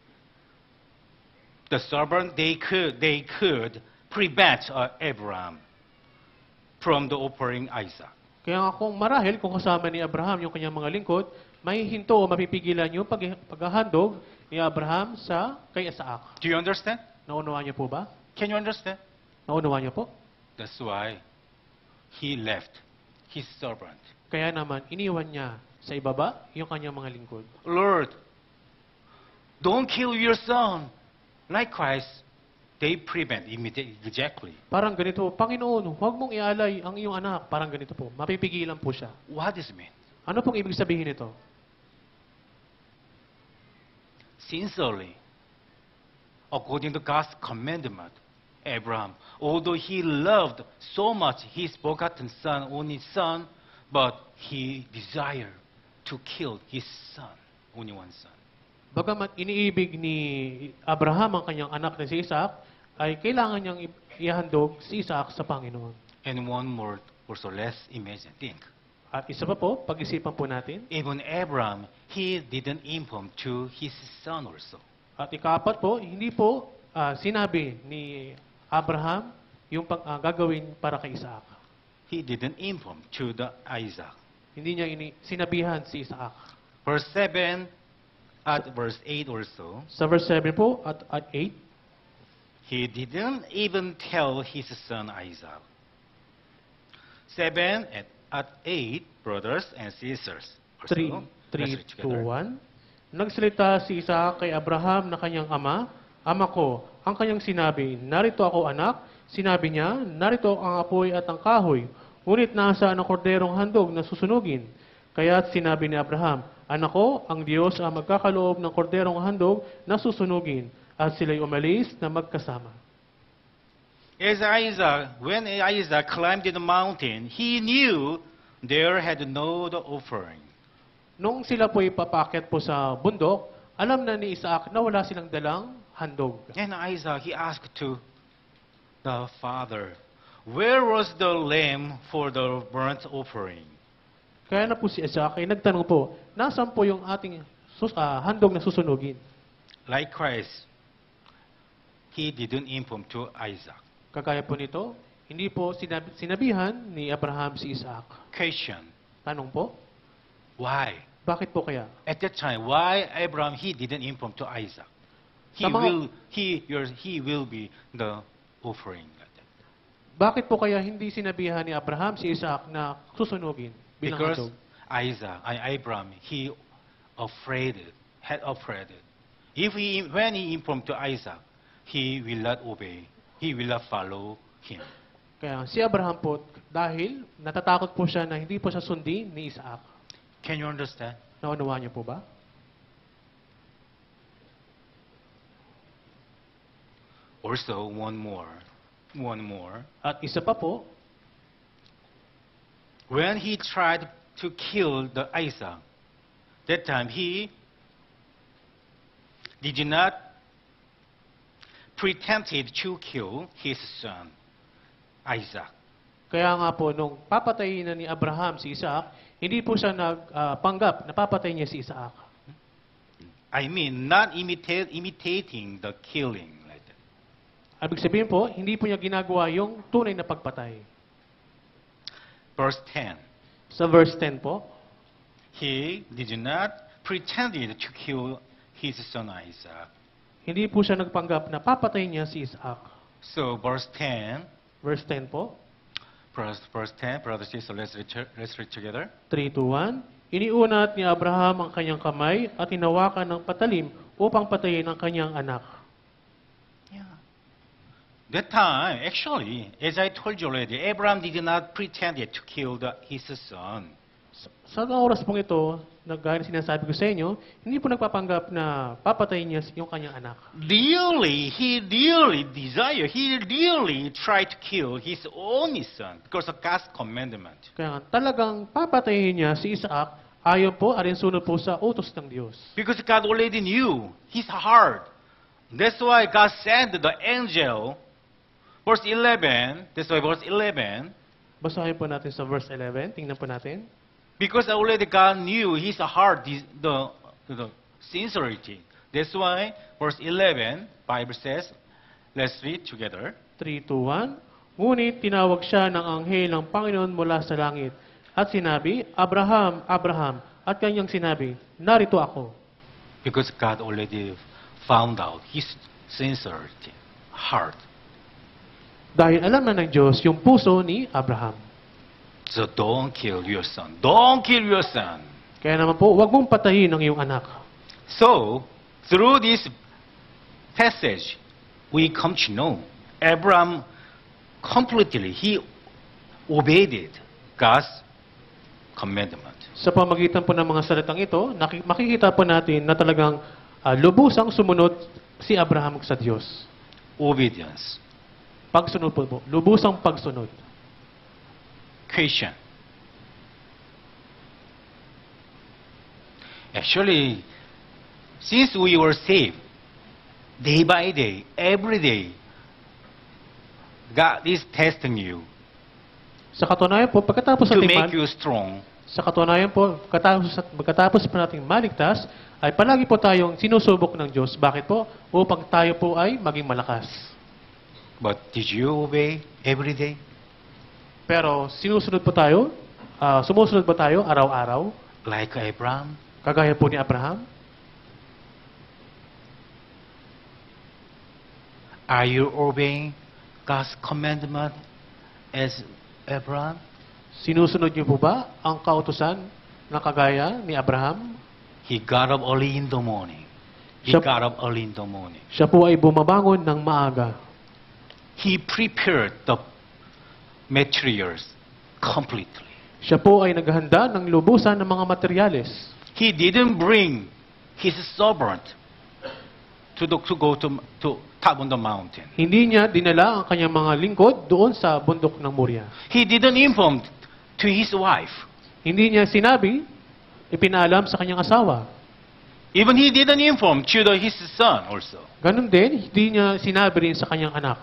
the servant they could they could prevent uh, Abraham from the offering Isaac. Kaya nga kung marahil, kung kasama ni Abraham yung kanyang mga lingkod, may hinto o mapipigilan yung pag paghahandog ni Abraham sa kay Isaac. Do you understand? Naunawaan niyo po ba? Can you understand? Naunawaan niyo po? That's why he left his servant. Kaya naman, iniwan niya sa ibaba yung kanyang mga lingkod. Lord, don't kill your son. Likewise, they prevent immediately, exactly. Parang ganito, Panginoon, huwag mong ialay ang iyong anak. Parang ganito po. Mapipigilan po siya. What does it mean? Ano pong ibig sabihin nito? Sincerely, according to God's commandment, Abraham, although he loved so much his begotten son, only son, but he desired to kill his son, only one son. Bagamat iniibig ni Abraham ang kanyang anak na si Isaac, ay kailangan niyang i- ihandog si Isaac sa Panginoon. And one more, also let's imagine, think. At isa pa po, pag-isipan po natin. Even Abraham, he didn't inform to his son also. At ikapat po, hindi po ah, sinabi ni Abraham yung pag, ah, gagawin para kay Isaac. He didn't inform to the Isaac. Hindi niya ini, sinabihan si Isaac. Verse seven at verse eight also, Sa verse seven po at, at eight, he didn't even tell his son Isaac. seven at, at eight, brothers and sisters. Also, three, let's three, read two, together. one. Nagsalita si Isaac kay Abraham na kanyang ama Ama ko, ang kanyang sinabi, narito ako anak. Sinabi niya, narito ang apoy at ang kahoy. Ngunit nasaan ang korderong handog na susunugin? Kaya't sinabi ni Abraham, anak ko, ang Diyos ang magkakaloob ng korderong handog na susunugin. At sila'y umalis na magkasama. As Isaac, when Isaac climbed the mountain, he knew there had no the offering. Nung sila po'y papakit po sa bundok, alam na ni Isaac na wala silang dalang handog. And Isaac, he asked to the father, where was the lamb for the burnt offering? Kaya na po si Isaac ay nagtanong po, nasaan po yung ating sus- ah, handog na susunugin? Likewise, he didn't inform to Isaac. Kagaya po nito, hindi po sinab- sinabihan ni Abraham si Isaac. Question, Tanong po, why? bakit po kaya? At that time, why Abraham, he didn't inform to Isaac? He Sa mga- will, he, your, he will be the offering. Like that. Bakit po kaya hindi sinabihan ni Abraham si Isaac na susunugin bilang Because handog? Isaac, I, Abraham, he afraid, it, had afraid. it. If he, when he informed to Isaac, he will not obey. He will not follow him. Kaya si Abraham po, dahil natatakot po siya na hindi po siya sundin ni Isaac. Can you understand? Naunawaan niyo po ba? Also, one more, one more. At isa pa po, When he tried to kill the Isaac, that time he did not pretended to kill his son, Isaac. kaya nga po, nung papatayin na ni Abraham si Isaac, hindi po siya nagpanggap na papatayin niya si Isaac. I mean, not imitate, imitating the killing. Like that. Ibig sabihin po, hindi po niya ginagawa yung tunay na pagpatay. Verse ten. Sa verse ten po, He did not pretended to kill his son Isaac. hindi po siya nagpanggap na papatayin niya si Isaac. So, verse ten, Verse ten po, verse, verse ten, brothers and sisters, let's read, let's read together. three to one. Iniunat ni Abraham ang kanyang kamay at hinawakan ng patalim upang patayin ang kanyang anak. Yeah. That time, actually, as I told you already, Abraham did not pretend to kill the, his son. Sa oras pong ito, na gaya ng sinasabi ko sa inyo, hindi po nagpapanggap na papatayin niya yung kanyang anak. Really, he really desired, he really tried to kill his only son because of God's commandment. Kaya nga, talagang papatayin niya si Isaac ayon po, alinsunod po sa utos ng Diyos. Because God already knew his heart. That's why God sent the angel. Verse eleven, that's why verse eleven, Basahin po natin sa verse eleven. Tingnan po natin. because already God knew his heart, the, the, the sincerity. That's why verse eleven, Bible says, let's read together. three to one. Ngunit tinawag siya ng anghel ng Panginoon mula sa langit at sinabi, Abraham, Abraham. At kanyang sinabi, narito ako. Because God already found out his sincerity, heart. Dahil alam na ng Diyos yung puso ni Abraham. So don't kill your son. Don't kill your son. Kaya naman po, huwag mong patayin ang iyong anak. So, through this passage, we come to know Abraham completely, he obeyed it, God's commandment. Sa pamagitan po ng mga salitang ito, naki- makikita po natin na talagang ah, lubusang sumunod si Abraham sa Diyos. Obedience. Pagsunod po po. Lubusang pagsunod. Question. Actually, since we were saved, day by day, every day, God is testing you Sa katunayan po, pagkatapos to natin make man, you strong. sa katunayan po, pagkatapos, pagkatapos po nating maligtas, ay palagi po tayong sinusubok ng Diyos. Bakit po? Upang tayo po ay maging malakas. But did you obey every day? Pero sinusunod po tayo, ah, sumusunod po tayo araw-araw, Like Abraham? kagaya po ni Abraham. Are you obeying God's commandment as Abraham? Sinusunod niyo po ba ang kautusan na kagaya ni Abraham? He got up early in the morning. He Siya, got up early in the morning. siya po ay bumabangon ng maaga. He prepared the materials completely. Siya po ay naghanda ng lubusan ng mga materyales. He didn't bring his servant to, the, to go to, to top on the mountain. Hindi niya dinala ang kanyang mga lingkod doon sa bundok ng Moria. He didn't inform to his wife. Hindi niya sinabi, ipinaalam sa kanyang asawa. Even he didn't inform to the, his son also. Ganun din, hindi niya sinabi rin sa kanyang anak.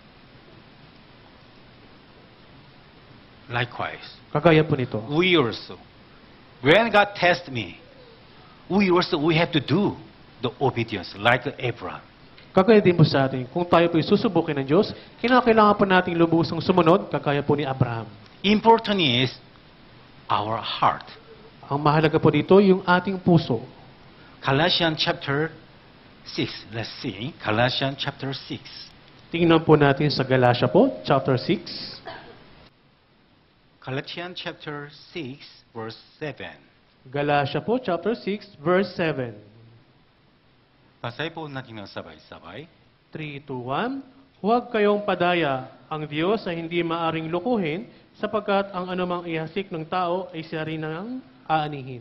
Likewise, Kagaya po nito. we also, when God tests me, we also, we have to do the obedience like Abraham. Kagaya din po sa atin, kung tayo po susubukin ng Diyos, kinakailangan po nating lubusang sumunod, kagaya po ni Abraham. Important is our heart. Ang mahalaga po dito, yung ating puso. Galatians chapter six. Let's see. Galatians chapter six. Tingnan po natin sa Galatia po, chapter six. Galatians chapter six, verse seven. Galatia po, chapter six, verse seven. Basahin po natin ng sabay-sabay. three, two, one. Huwag kayong padaya. Ang Diyos ay hindi maaring lukuhin sapagkat ang anumang ihasik ng tao ay siya rin ang aanihin.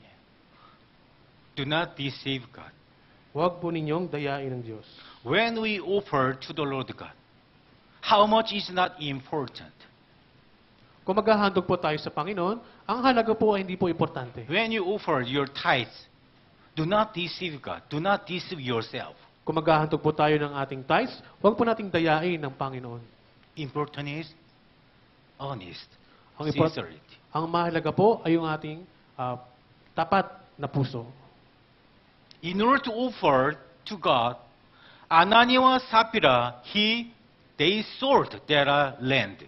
Do not deceive God. Huwag po ninyong dayain ng Diyos. When we offer to the Lord God, how much is not important? Kung maghahandog po tayo sa Panginoon, ang halaga po ay hindi po importante. When you offer your tithes, do not deceive God. Do not deceive yourself. Kung maghahandog po tayo ng ating tithes, huwag po nating dayain ng Panginoon. Important is honest, Ang, import- sincerity. ang mahalaga po ay yung ating ah, tapat na puso. In order to offer to God, Ananias and Sapphira, he, they sold their land.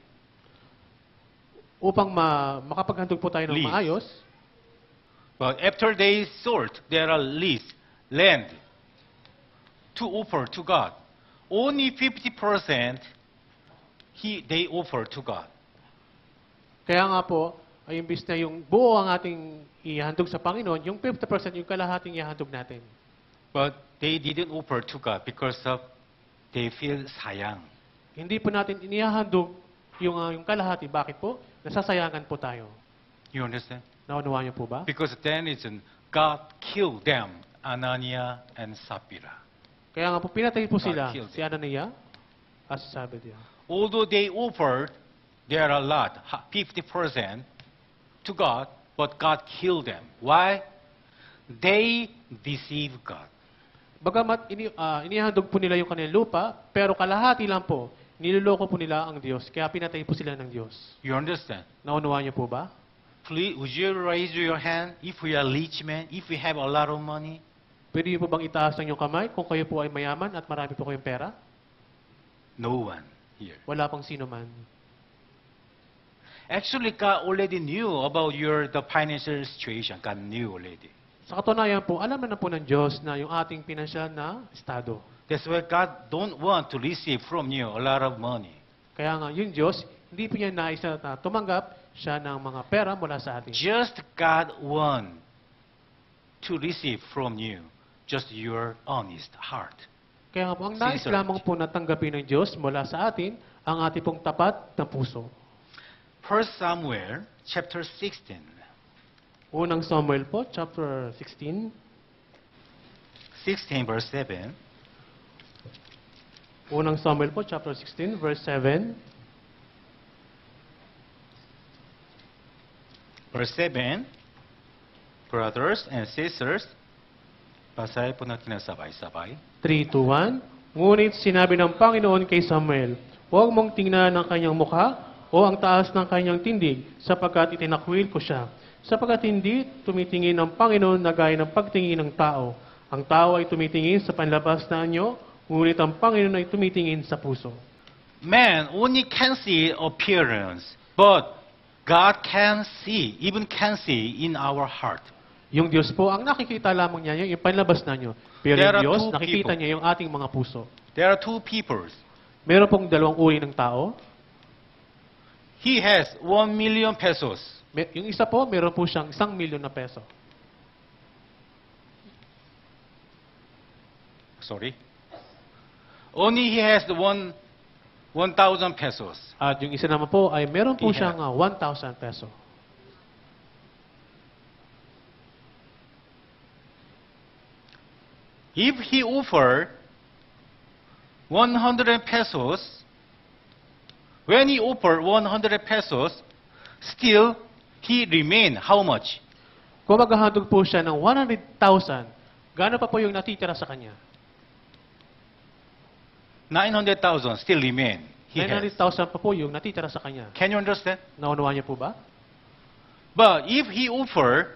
Upang ma- makapaghandog po tayo ng Lease. maayos, But after they sold their lease, land, to offer to God, only fifty percent he, they offer to God. kaya nga po, ay imbis na yung buo ang ating ihandog sa Panginoon, yung fifty percent yung kalahating ihandog natin. But they didn't offer to God because of they feel sayang. Hindi po natin inihahandog yung, ah, yung kalahati. Bakit po? Nasasayangan po tayo. You understand? Naunawaan niyo po ba? Because then it's God killed them, Ananias and Sapphira. Kaya nga po, pinatay po God sila, killed si Anania at si Sapphira. Although they offered their lot, fifty percent, to God, but God killed them. Why? They deceive God. Bagamat ini, ah, inihandog po nila yung kanilang lupa, pero kalahati lang po, niloloko po nila ang Diyos. Kaya pinatay po sila ng Diyos. You understand? Naunawaan niyo po ba? Please, would you raise your hand if we are rich men, if we have a lot of money? Pwede niyo po bang itaas ang inyong kamay kung kayo po ay mayaman at marami po kayong pera? No one here. Wala pang sino man. Actually, God already knew about your the financial situation. God knew already. Sa katunayan po, alam na, na po ng Diyos na yung ating pinansyal na estado. That's why God don't want to receive from you a lot of money. Kaya nga, yung Diyos, hindi po niya nais na tumanggap siya ng mga pera mula sa atin. Just God want to receive from you just your honest heart. Kaya nga po, ang nais Sincerity. lamang po na tanggapin ng Diyos mula sa atin, ang ating pong tapat na puso. First Samuel chapter sixteen. Unang Samuel po, chapter sixteen. sixteen verse seven. Unang Samuel po, chapter sixteen, verse seven. Verse seven. Brothers and sisters, basahin po natin na sabay-sabay. three, two, one. Ngunit sinabi ng Panginoon kay Samuel, huwag mong tingnan ang kanyang mukha o ang taas ng kanyang tindig, sapagkat itinakwil ko siya. Sapagkat hindi tumitingin ang Panginoon na gaya ng pagtingin ng tao. Ang tao ay tumitingin sa panlabas na anyo, ngunit ang Panginoon ay tumitingin sa puso. Man only can see appearance, but God can see, even can see in our heart. Yung Diyos po, ang nakikita lamang niya yung panlabas na anyo. Pero There yung are Diyos, two nakikita people. niya yung ating mga puso. There are two peoples. Meron pong dalawang uri ng tao. He has one million pesos. May- Yung isa po, meron po siyang isang milyon na peso. sorry. Only he has the one, one thousand pesos. At yung isa naman po ay meron po He siyang ah, one thousand peso. If he offer one hundred pesos, when he offer one hundred pesos, still he remain how much? Kung maghahandog po siya ng one hundred thousand, gaano pa po yung natitira sa kanya? nine hundred thousand still remain. He nine hundred has. thousand pa po yung natitira sa kanya. Can you understand? Naunawaan niyo po ba? But if he offer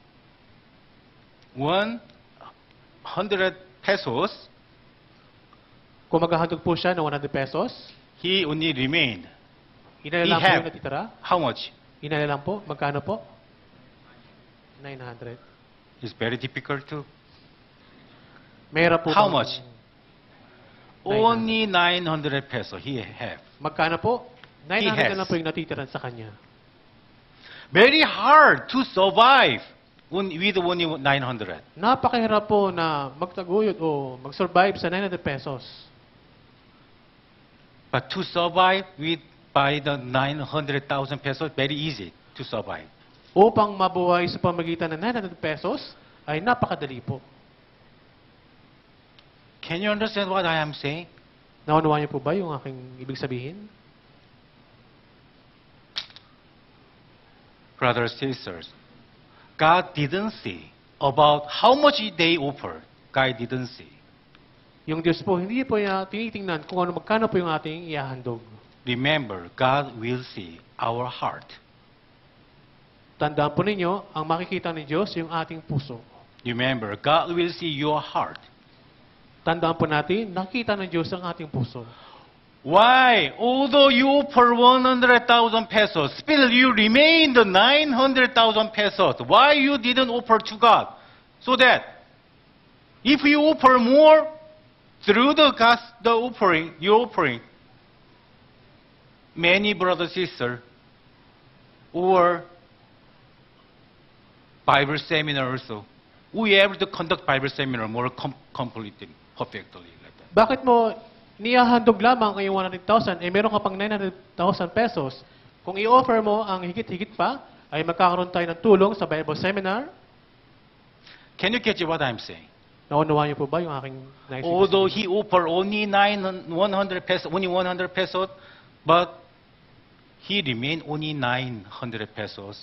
one hundred pesos, Kung maghahandog po siya ng one hundred pesos, he only remain. inala He lang po have. yung natitira. How much? Inala lang po. Magkano po? nine hundred. It's very difficult to. Mayroon po How bang- much? Only nine hundred pesos he have. Magkano po? nine hundred He has. na lang po yung natitira sa kanya. Very hard to survive on- with only nine hundred. Napakahirap po na magtaguyod o mag-survive sa nine hundred pesos. But to survive with by the nine hundred thousand pesos, very easy to survive. Upang mabuhay sa pamagitan ng nine hundred pesos, ay napakadali po. Can you understand what I am saying? Naunawaan niyo po ba yung aking ibig sabihin? Brothers, sisters, God didn't see about how much they offer. God didn't see. Yung Diyos po, hindi po niya tinitingnan kung ano magkano po yung ating ihahandog. Remember, God will see our heart. Tandaan po ninyo, ang makikita ng Diyos yung ating puso. Remember, God will see your heart. Tandaan po natin, nakita ng Diyos ang ating puso. Why? Although you offer one hundred thousand pesos, still you remain the nine hundred thousand pesos. Why you didn't offer to God? So that if you offer more through the gas, the offering, your offering, many brothers sisters or Bible seminar also, we able to conduct Bible seminar more com- completely, perfectly like that. Bakit mo niyahandog lamang ang iyong one hundred thousand, eh meron ka pang nine hundred thousand pesos. Kung i-offer mo ang higit-higit pa, ay magkakaroon tayo ng tulong sa Bible seminar. Can you catch what I'm saying? Naunawaan niyo po ba yung aking nais Although he offered only nine, one hundred pesos, only one hundred pesos, but he remained only nine hundred pesos.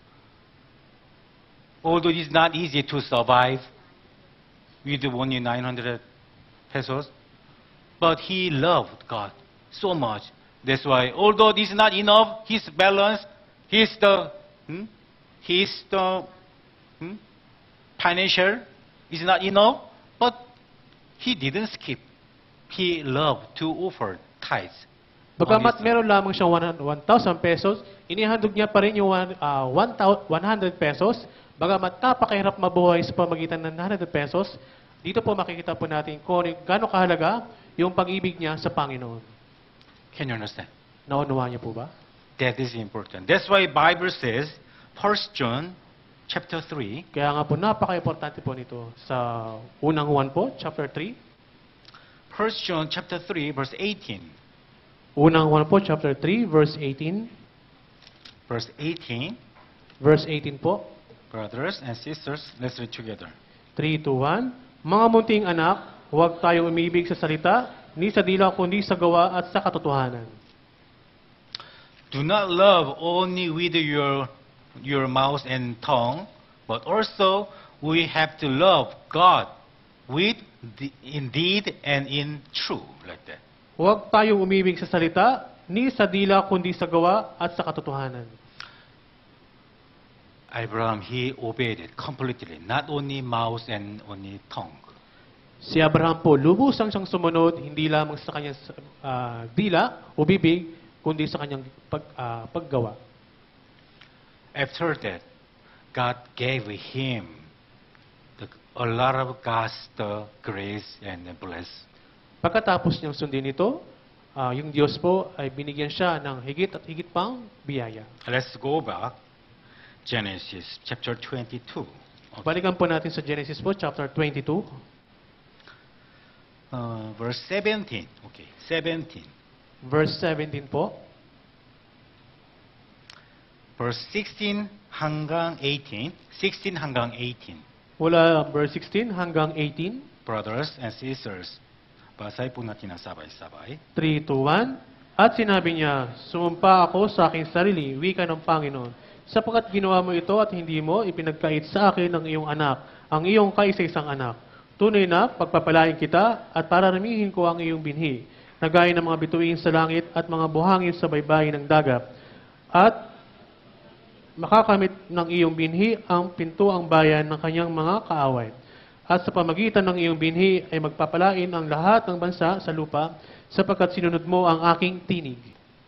Although it's not easy to survive with only nine hundred pesos, but he loved God so much. That's why, although this is not enough, his balance, his the, hmm, his the hmm, financial is not enough, but he didn't skip. He loved to offer tithes. Bagamat Honestly. meron lamang siyang one thousand pesos, inihandog niya pa rin yung one- ah, one hundred pesos. Bagamat napakahirap mabuhay sa pamagitan ng one hundred pesos, dito po makikita po natin kung ano- gaano kahalaga yung pag-ibig niya sa Panginoon. Can you understand? Naunawaan niyo po ba? That is important. That's why Bible says, First John chapter three, Kaya nga po, napaka-importante po nito sa unang Juan po, chapter three. First John chapter three, verse eighteen. Unang Juan po, chapter three, verse eighteen. Verse eighteen, Verse eighteen po, brothers and sisters, let's read together. three, two, one. Mga munting anak, huwag tayong umibig sa salita, ni sa dila kundi sa gawa at sa katotohanan. Do not love only with your, your mouth and tongue, but also we have to love God with the, in deed and in truth, like that. Huwag tayong umibig sa salita, ni sa dila kundi sa gawa at sa katotohanan. Abraham, he obeyed it completely, not only mouth and only tongue. Si Abraham po, lubusang siyang sumunod, hindi lamang sa kanyang ah, dila o bibig, kundi sa kanyang pag, ah, paggawa. After that, God gave him the, a lot of God's the grace and the bless. Pagkatapos niyang sundin ito, ah, yung Diyos po ay binigyan siya ng higit at higit pang biyaya. Let's go back. Genesis chapter twenty-two. Okay. Balikan po natin sa Genesis po, chapter twenty-two. uh, verse seventeen. Okay, seventeen. Verse seventeen po. Verse sixteen hanggang eighteen. sixteen hanggang eighteen. Mula verse sixteen hanggang eighteen. Brothers and sisters, basay po natin ang sabay-sabay. three, two, one. At sinabi niya, sumumpa ako sa aking sarili, wika ng Panginoon, sapagkat ginawa mo ito at hindi mo ipinagkait sa akin ang iyong anak, ang iyong kaisa-isang anak. Tunay na pagpapalain kita at pararamihin ko ang iyong binhi, na gaya ng mga bituin sa langit at mga buhangin sa baybayin ng dagat. At makakamit ng iyong binhi ang pintuang bayan ng kanyang mga kaaway. At sa pamagitan ng iyong binhi ay magpapalain ang lahat ng bansa sa lupa, sapagkat sinunod mo ang aking tinig.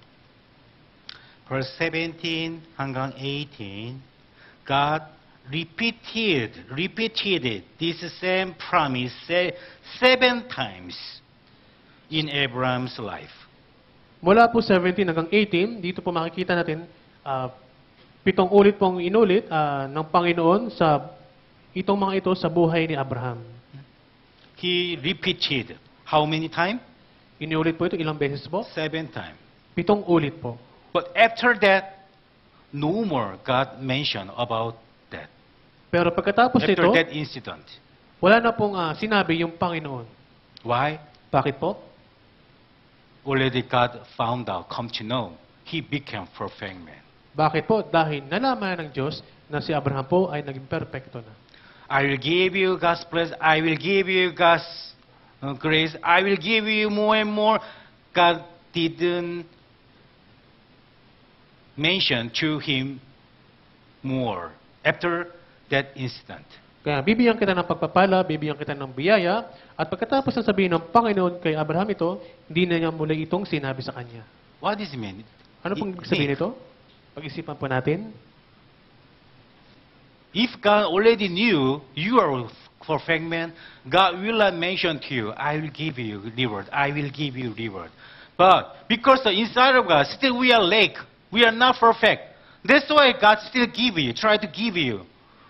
Verse seventeen hanggang eighteen, God repeated, repeated this same promise se- seven times in Abraham's life. Mula po seventeen hanggang eighteen, dito po makikita natin, ah, pitong ulit pong inulit ah, ng Panginoon sa itong mga ito sa buhay ni Abraham. He repeated how many times? Inulit po ito ilang beses po? Seven times. Pitong ulit po. But after that, no more God mentioned about that. Pero pagkatapos After nito, that incident. wala na pong ah, sinabi yung Panginoon. Why? Bakit po? Already God found out, come to know, he became perfect man. Bakit po? Dahil nalaman ng Diyos na si Abraham po ay naging perfecto na. I will give you God's blessing. I will give you God's uh, grace. I will give you more and more. God didn't mention to him more after that incident. Kaya bibigyan kita ng pagpapala, bibigyan kita ng biyaya, at pagkatapos ng sabihin ng Panginoon kay Abraham ito, hindi na niya muli itong sinabi sa kanya. What does it mean? Ano pong ibig sabihin ito? Pag-isipan po natin. If God already knew you are a perfect man, God will not mention to you, I will give you reward, I will give you reward. But because the inside of God, still we are lake, we are not perfect. That's why God still give you, try to give you.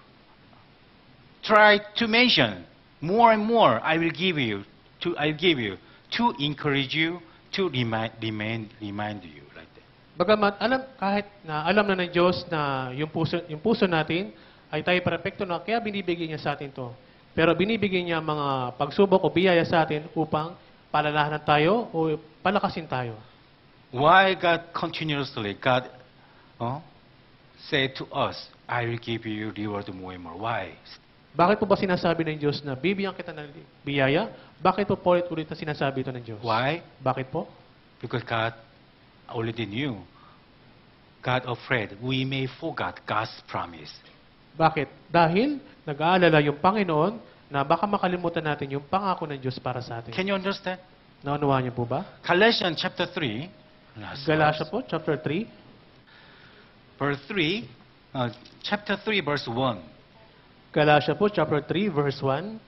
Try to mention more and more, I will give you, to I will give you, to encourage you, to remind, remind, remind you. Like that. Bagamat alam, kahit na alam na ng Diyos na yung puso, yung puso natin ay tayo perfecto na, kaya binibigyan niya sa atin to. Pero binibigyan niya mga pagsubok o biyaya sa atin upang palalahanan tayo o palakasin tayo. Why God continuously, God oh, said to us, I will give you reward more and more. Why? Bakit po ba sinasabi ng Diyos na bibigyan kita ng biyaya? Bakit po paulit-ulit na sinasabi ito ng Diyos? Why? Bakit po? Because God already knew. God afraid we may forget God's promise. Bakit? Dahil nag-aalala yung Panginoon na baka makalimutan natin yung pangako ng Diyos para sa atin. Can you understand? Naunawaan niyo po ba? Galatians chapter three. last Galatia verse. po, chapter three. Verse three. Uh, chapter three, verse one. Galatia po, chapter three, verse one.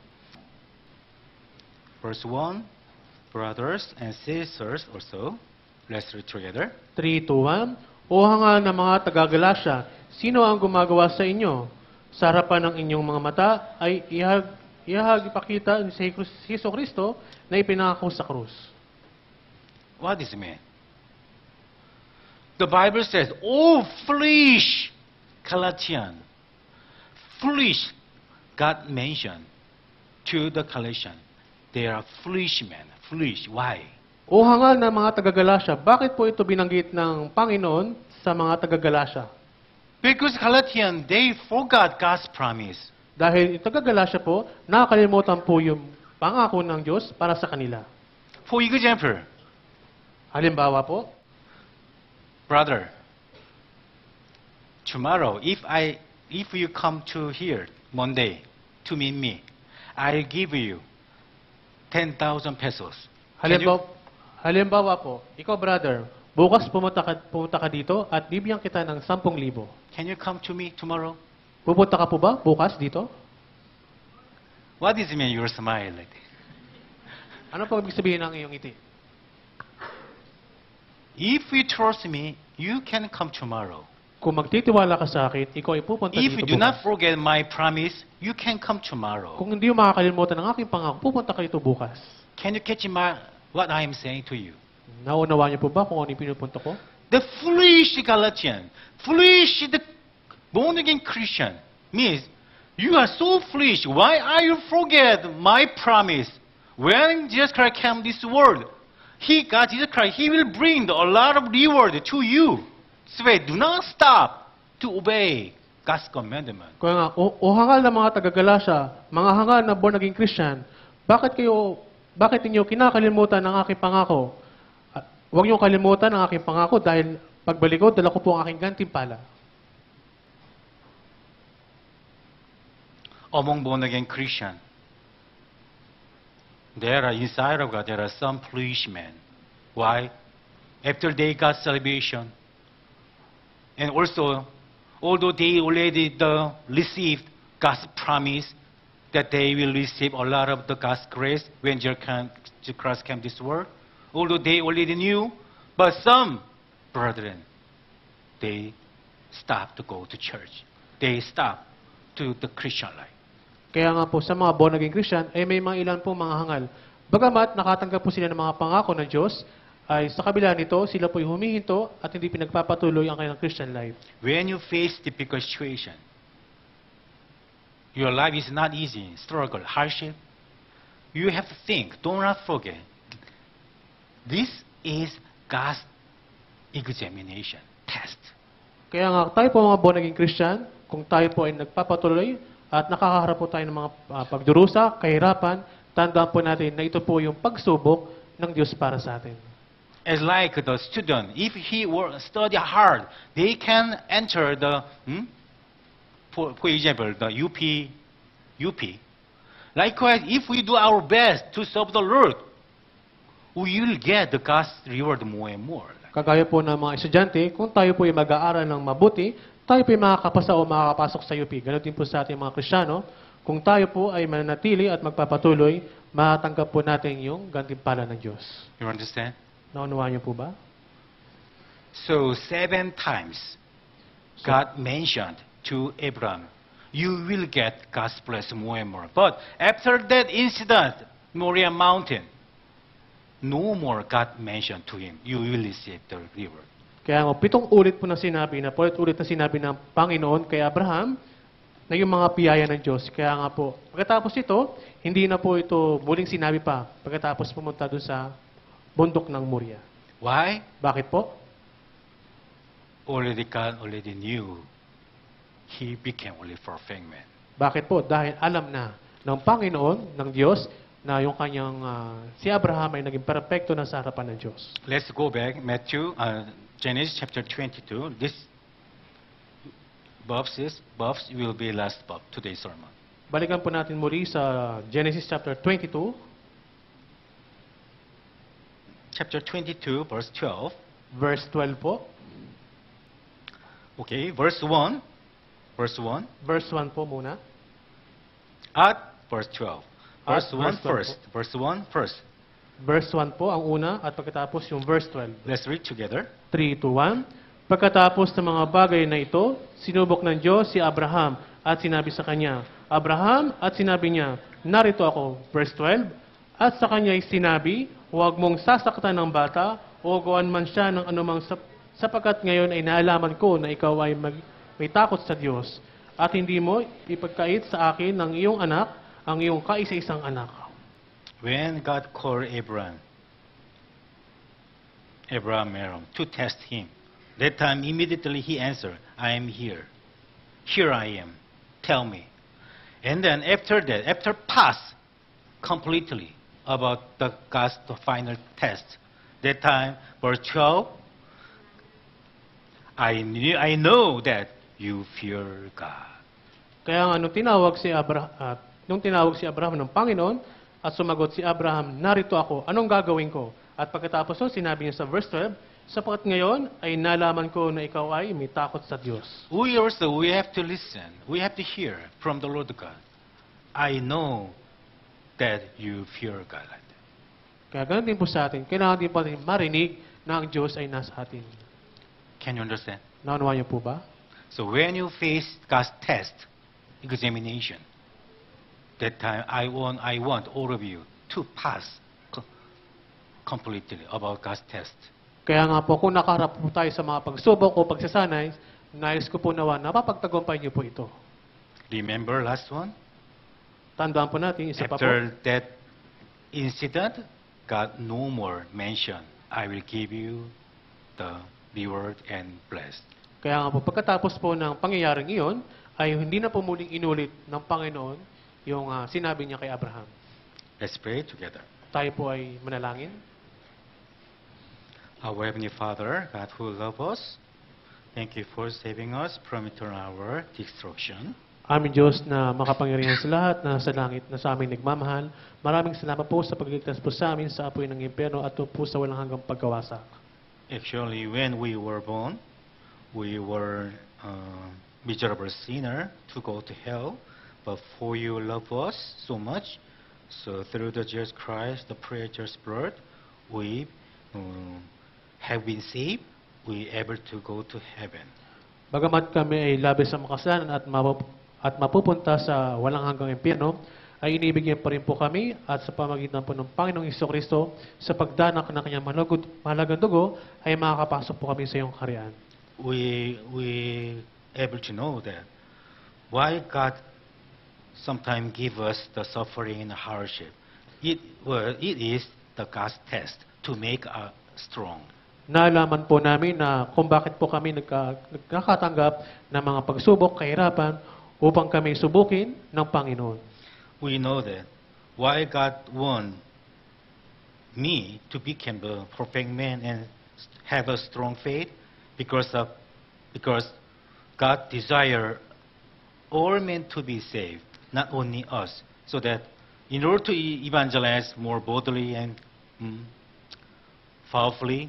Verse one. Brothers and sisters also. Let's read together. three to one. O hanga ng mga taga-Galatia, sino ang gumagawa sa inyo? Sa harapan ng inyong mga mata ay ihag, ihag ipakita ni si Hesus Kristo na ipinangako sa krus. What does it mean? The Bible says, oh, foolish Galatian. Foolish, God mentioned to the Galatian. They are foolish men. Foolish. Why? O hangal ng mga taga-Galatia, bakit po ito binanggit ng Panginoon sa mga taga-Galatia? Because Galatian, they forgot God's promise. Dahil yung taga-Galatia po, nakakalimutan po yung pangako ng Diyos para sa kanila. For example, Halimbawa po, brother, tomorrow, if I, if you come to here Monday to meet me, I'll give you ten thousand pesos. Can you- halimbawa, halimbawa po, ikaw brother, bukas pumunta ka, pumunta ka dito at bibigyan kita ng sampung libo. Can you come to me tomorrow? Pupunta ka po ba bukas dito? What does it mean you're smiling like this? Ano po ibig sabihin ng iyong ngiti? If you trust me, you can come tomorrow. Kung magtitiwala ka sa akin, ikaw ay pupunta If you dito do not bukas. forget my promise, you can come tomorrow. Kung hindi mo makakalimutan ng aking pangako, pupunta ka dito bukas. Can you catch my, what I am saying to you? Naunawaan niyo po ba kung ano yung pinupunto ko? The foolish Galatian, foolish the born-again Christian means you are so foolish. Why are you forget my promise? When Jesus Christ came this world, He, God, Jesus Christ, He will bring a lot of reward to you. So do not stop to obey God's commandment. Kaya nga, o, o hangal na mga taga-Galasya, mga hangal na born-again Christian, bakit kayo, bakit niyo kinakalimutan ang aking pangako? At huwag niyo kalimutan ang aking pangako dahil pagbalik ko, dala ko po ang aking gantimpala. Among born-again Christian, there are inside of God, there are some foolish men. Why? After they got salvation, and also, although they already the, received God's promise that they will receive a lot of the God's grace when Jesus Christ came this world, although they already knew, but some brethren, they stopped to go to church. They stopped to the Christian life. Kaya nga po sa mga born-again Christian, ay may mga ilan po mga hangal. Bagamat nakatanggap po sila ng mga pangako ng Diyos, ay sa kabila nito, sila po'y humihinto at hindi pinagpapatuloy ang kanilang Christian life. When you face difficult situation, your life is not easy, struggle, hardship, you have to think, do not forget, this is God's examination, test. Kaya nga tayo po mga born-again Christian, kung tayo po ay nagpapatuloy at nakakaharap po tayo ng mga uh, pagdurusa, kahirapan, tandaan po natin na ito po yung pagsubok ng Diyos para sa atin. As like the student, if he will study hard, they can enter the, hmm, for, for example, the U P, U P. Likewise, if we do our best to serve the Lord, we will get the God's reward more and more. Kagaya po ng mga estudyante, kung tayo po ay mag-aaral ng mabuti, tayo po ay makakapasa o makakapasok sa U P. Ganun din po sa ating mga Kristiyano, kung tayo po ay mananatili at magpapatuloy, matatanggap po natin yung gantimpala ng Diyos. You understand? Naunawaan niyo po ba? So, seven times, God mentioned to Abraham, you will get God's blessing more and more. But after that incident, Moriah Mountain, no more God mentioned to him, you will receive the reward. Kaya nga, pitong ulit po na sinabi, na ulit-ulit na sinabi ng Panginoon kay Abraham na yung mga piyaya ng Diyos. Kaya nga po, pagkatapos ito, hindi na po ito muling sinabi pa pagkatapos pumunta doon sa bundok ng Moriah. Why? Bakit po? Already God already knew he became only perfect man. Bakit po? Dahil alam na ng Panginoon, ng Diyos, na yung kanyang, uh, si Abraham ay naging perfecto na sa harapan ng Diyos. Let's go back, Matthew, uh, Genesis chapter twenty-two. This verses, verse will be last verse today's sermon. Balikan po natin muli sa Genesis chapter twenty-two. Chapter twenty-two, verse twelve. Verse twelve po. Okay, verse one. Verse one. Verse one po muna. At verse twelve. At Verse one verse one first. Verse one first. Verse one po ang una at pagkatapos yung verse twelve. Let's read together. three, two, one. Pagkatapos ng mga bagay na ito, sinubok ng Diyos si Abraham at sinabi sa kanya, Abraham, at sinabi niya, narito ako. Verse twelve. At sa kanya ay sinabi, huwag mong sasaktan ng bata o gawan man siya ng anumang sap sapagkat ngayon ay naalaman ko na ikaw ay mag may takot sa Diyos at hindi mo ipagkait sa akin ng iyong anak, ang iyong kaisa-isang anak. When God called Abraham, Abraham, Abraham, to test him, that time immediately he answered, I am here. Here I am. Tell me. And then after that, after pass completely about the God's the final test, that time, verse twelve, I knew, I know that you fear God. Kaya nga nung tinawag si Abraham, uh, nung tinawag si Abraham ng Panginoon at sumagot si Abraham, narito ako, anong gagawin ko? At pagkatapos so, sinabi niya sa verse twelve, sapagkat ngayon ay nalaman ko na ikaw ay may takot sa Diyos. We also, we have to listen. We have to hear from the Lord God. I know that you fear God like that. Kaya ganun din po sa atin, kailangan din po natin marinig na ang Diyos ay nasa atin. Can you understand? Naunawa niyo po ba? So when you face God's test, examination, that time I want, I want all of you to pass completely about God's test. Kaya nga po, kung nakaharap po tayo sa mga pagsubok o pagsasanay, nais ko po nawa, napapagtagumpay niyo po ito. Remember last one? Tandaan po natin, isa pa po. After that incident, God no more mentioned, I will give you the reward and blessed. Kaya nga po, pagkatapos po ng pangyayaring iyon, ay hindi na po muling inulit ng Panginoon yung ah, sinabi niya kay Abraham. Let's pray together. Tayo po ay manalangin. Our Heavenly Father, God who loves us, thank you for saving us from eternal destruction. Aming Diyos na makapangyarihan sa lahat na sa langit na sa amin nagmamahal, maraming salamat po sa pagligtas po sa amin sa apoy ng impyerno at po sa walang hanggang pagkawasak. Actually, when we were born, we were uh, miserable sinner to go to hell, but for you love us so much, so through the Jesus Christ, the precious blood, we uh, have been saved, we able to go to heaven. Bagamat kami ay labis sa makasalanan at, mapup- at mapupunta sa walang hanggang impyerno, ay inibigyan pa rin po kami at sa pamagitan po ng Panginoong Jesucristo sa pagdanak ng kanyang malagod- mahalagang dugo ay makakapasok po kami sa iyong kaharian. We we able to know that why God sometimes give us the suffering and hardship. It well, it is the God's test to make us strong. Naalaman po namin na kung bakit po kami nagka, nagkakatanggap ng mga pagsubok, kahirapan, upang kami subukin ng Panginoon. We know that why God want me to become the perfect man and have a strong faith because of because God desire all men to be saved, not only us, so that in order to e- evangelize more boldly and mm, powerfully,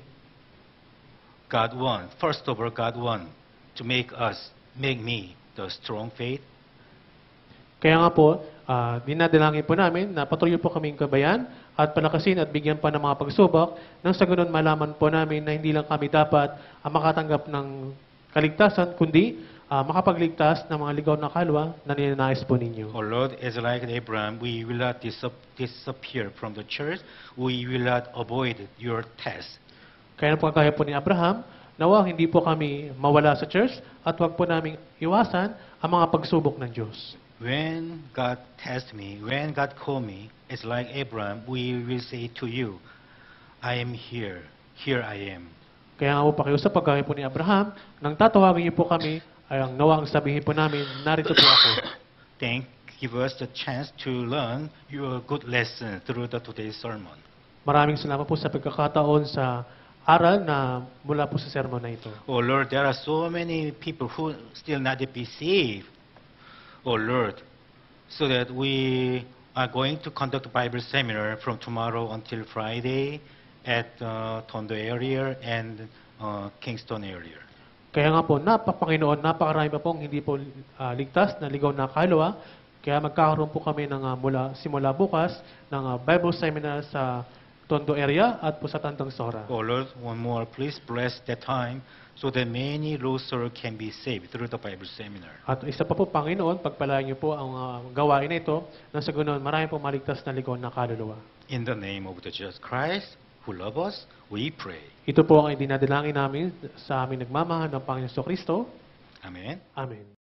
God want first of all God want to make us make me the strong faith. Kaya nga po, uh, dinadalangin po namin na patuloy po kaming kabayan at palakasin at bigyan pa ng mga pagsubok nang sa ganun malaman po namin na hindi lang kami dapat uh, makatanggap ng kaligtasan, kundi uh, makapagligtas ng mga ligaw na kalwa na ninanais po ninyo. Oh Lord, as like Abraham, we will not disap- disappear from the church. We will not avoid your test. Kaya po kaya po ni Abraham, nawa hindi po kami mawala sa church at huwag po namin iwasan ang mga pagsubok ng Diyos. When God test me, when God call me, it's like Abraham, we will say to you, I am here, here I am. Kaya nga po pakiusap pagkaya po ni Abraham, nang tatawagin niyo po kami, ay ang nawang sabihin po namin, narito po ako. Thank give us the chance to learn your good lesson through the today's sermon. Maraming salamat po sa pagkakataon sa aral na mula po sa sermon na ito. Oh Lord, there are so many people who still not be saved. Oh Lord, so that we are going to conduct a Bible seminar from tomorrow until Friday at uh, Tondo area and uh, Kingston area. Kaya nga po, napapanginoon, napakarami pa pong hindi po ah, ligtas na ligaw na kalwa. Kaya magkakaroon po kami ng ah, mula, simula bukas ng ah, Bible seminar sa Tondo area at po sa Tandang Sora. Oh Lord, one more, please bless that time so that many lost souls can be saved through the Bible seminar. At isa pa po, Panginoon, pagpalain niyo po ang ah, gawain na ito na sa ganoon marami po maligtas na ligaw na kaluluwa. In the name of the Jesus Christ, who love us, we pray. Ito po ang dinadalangin namin sa aming nagmamahal ng Panginoon Kristo. Amen. Amen.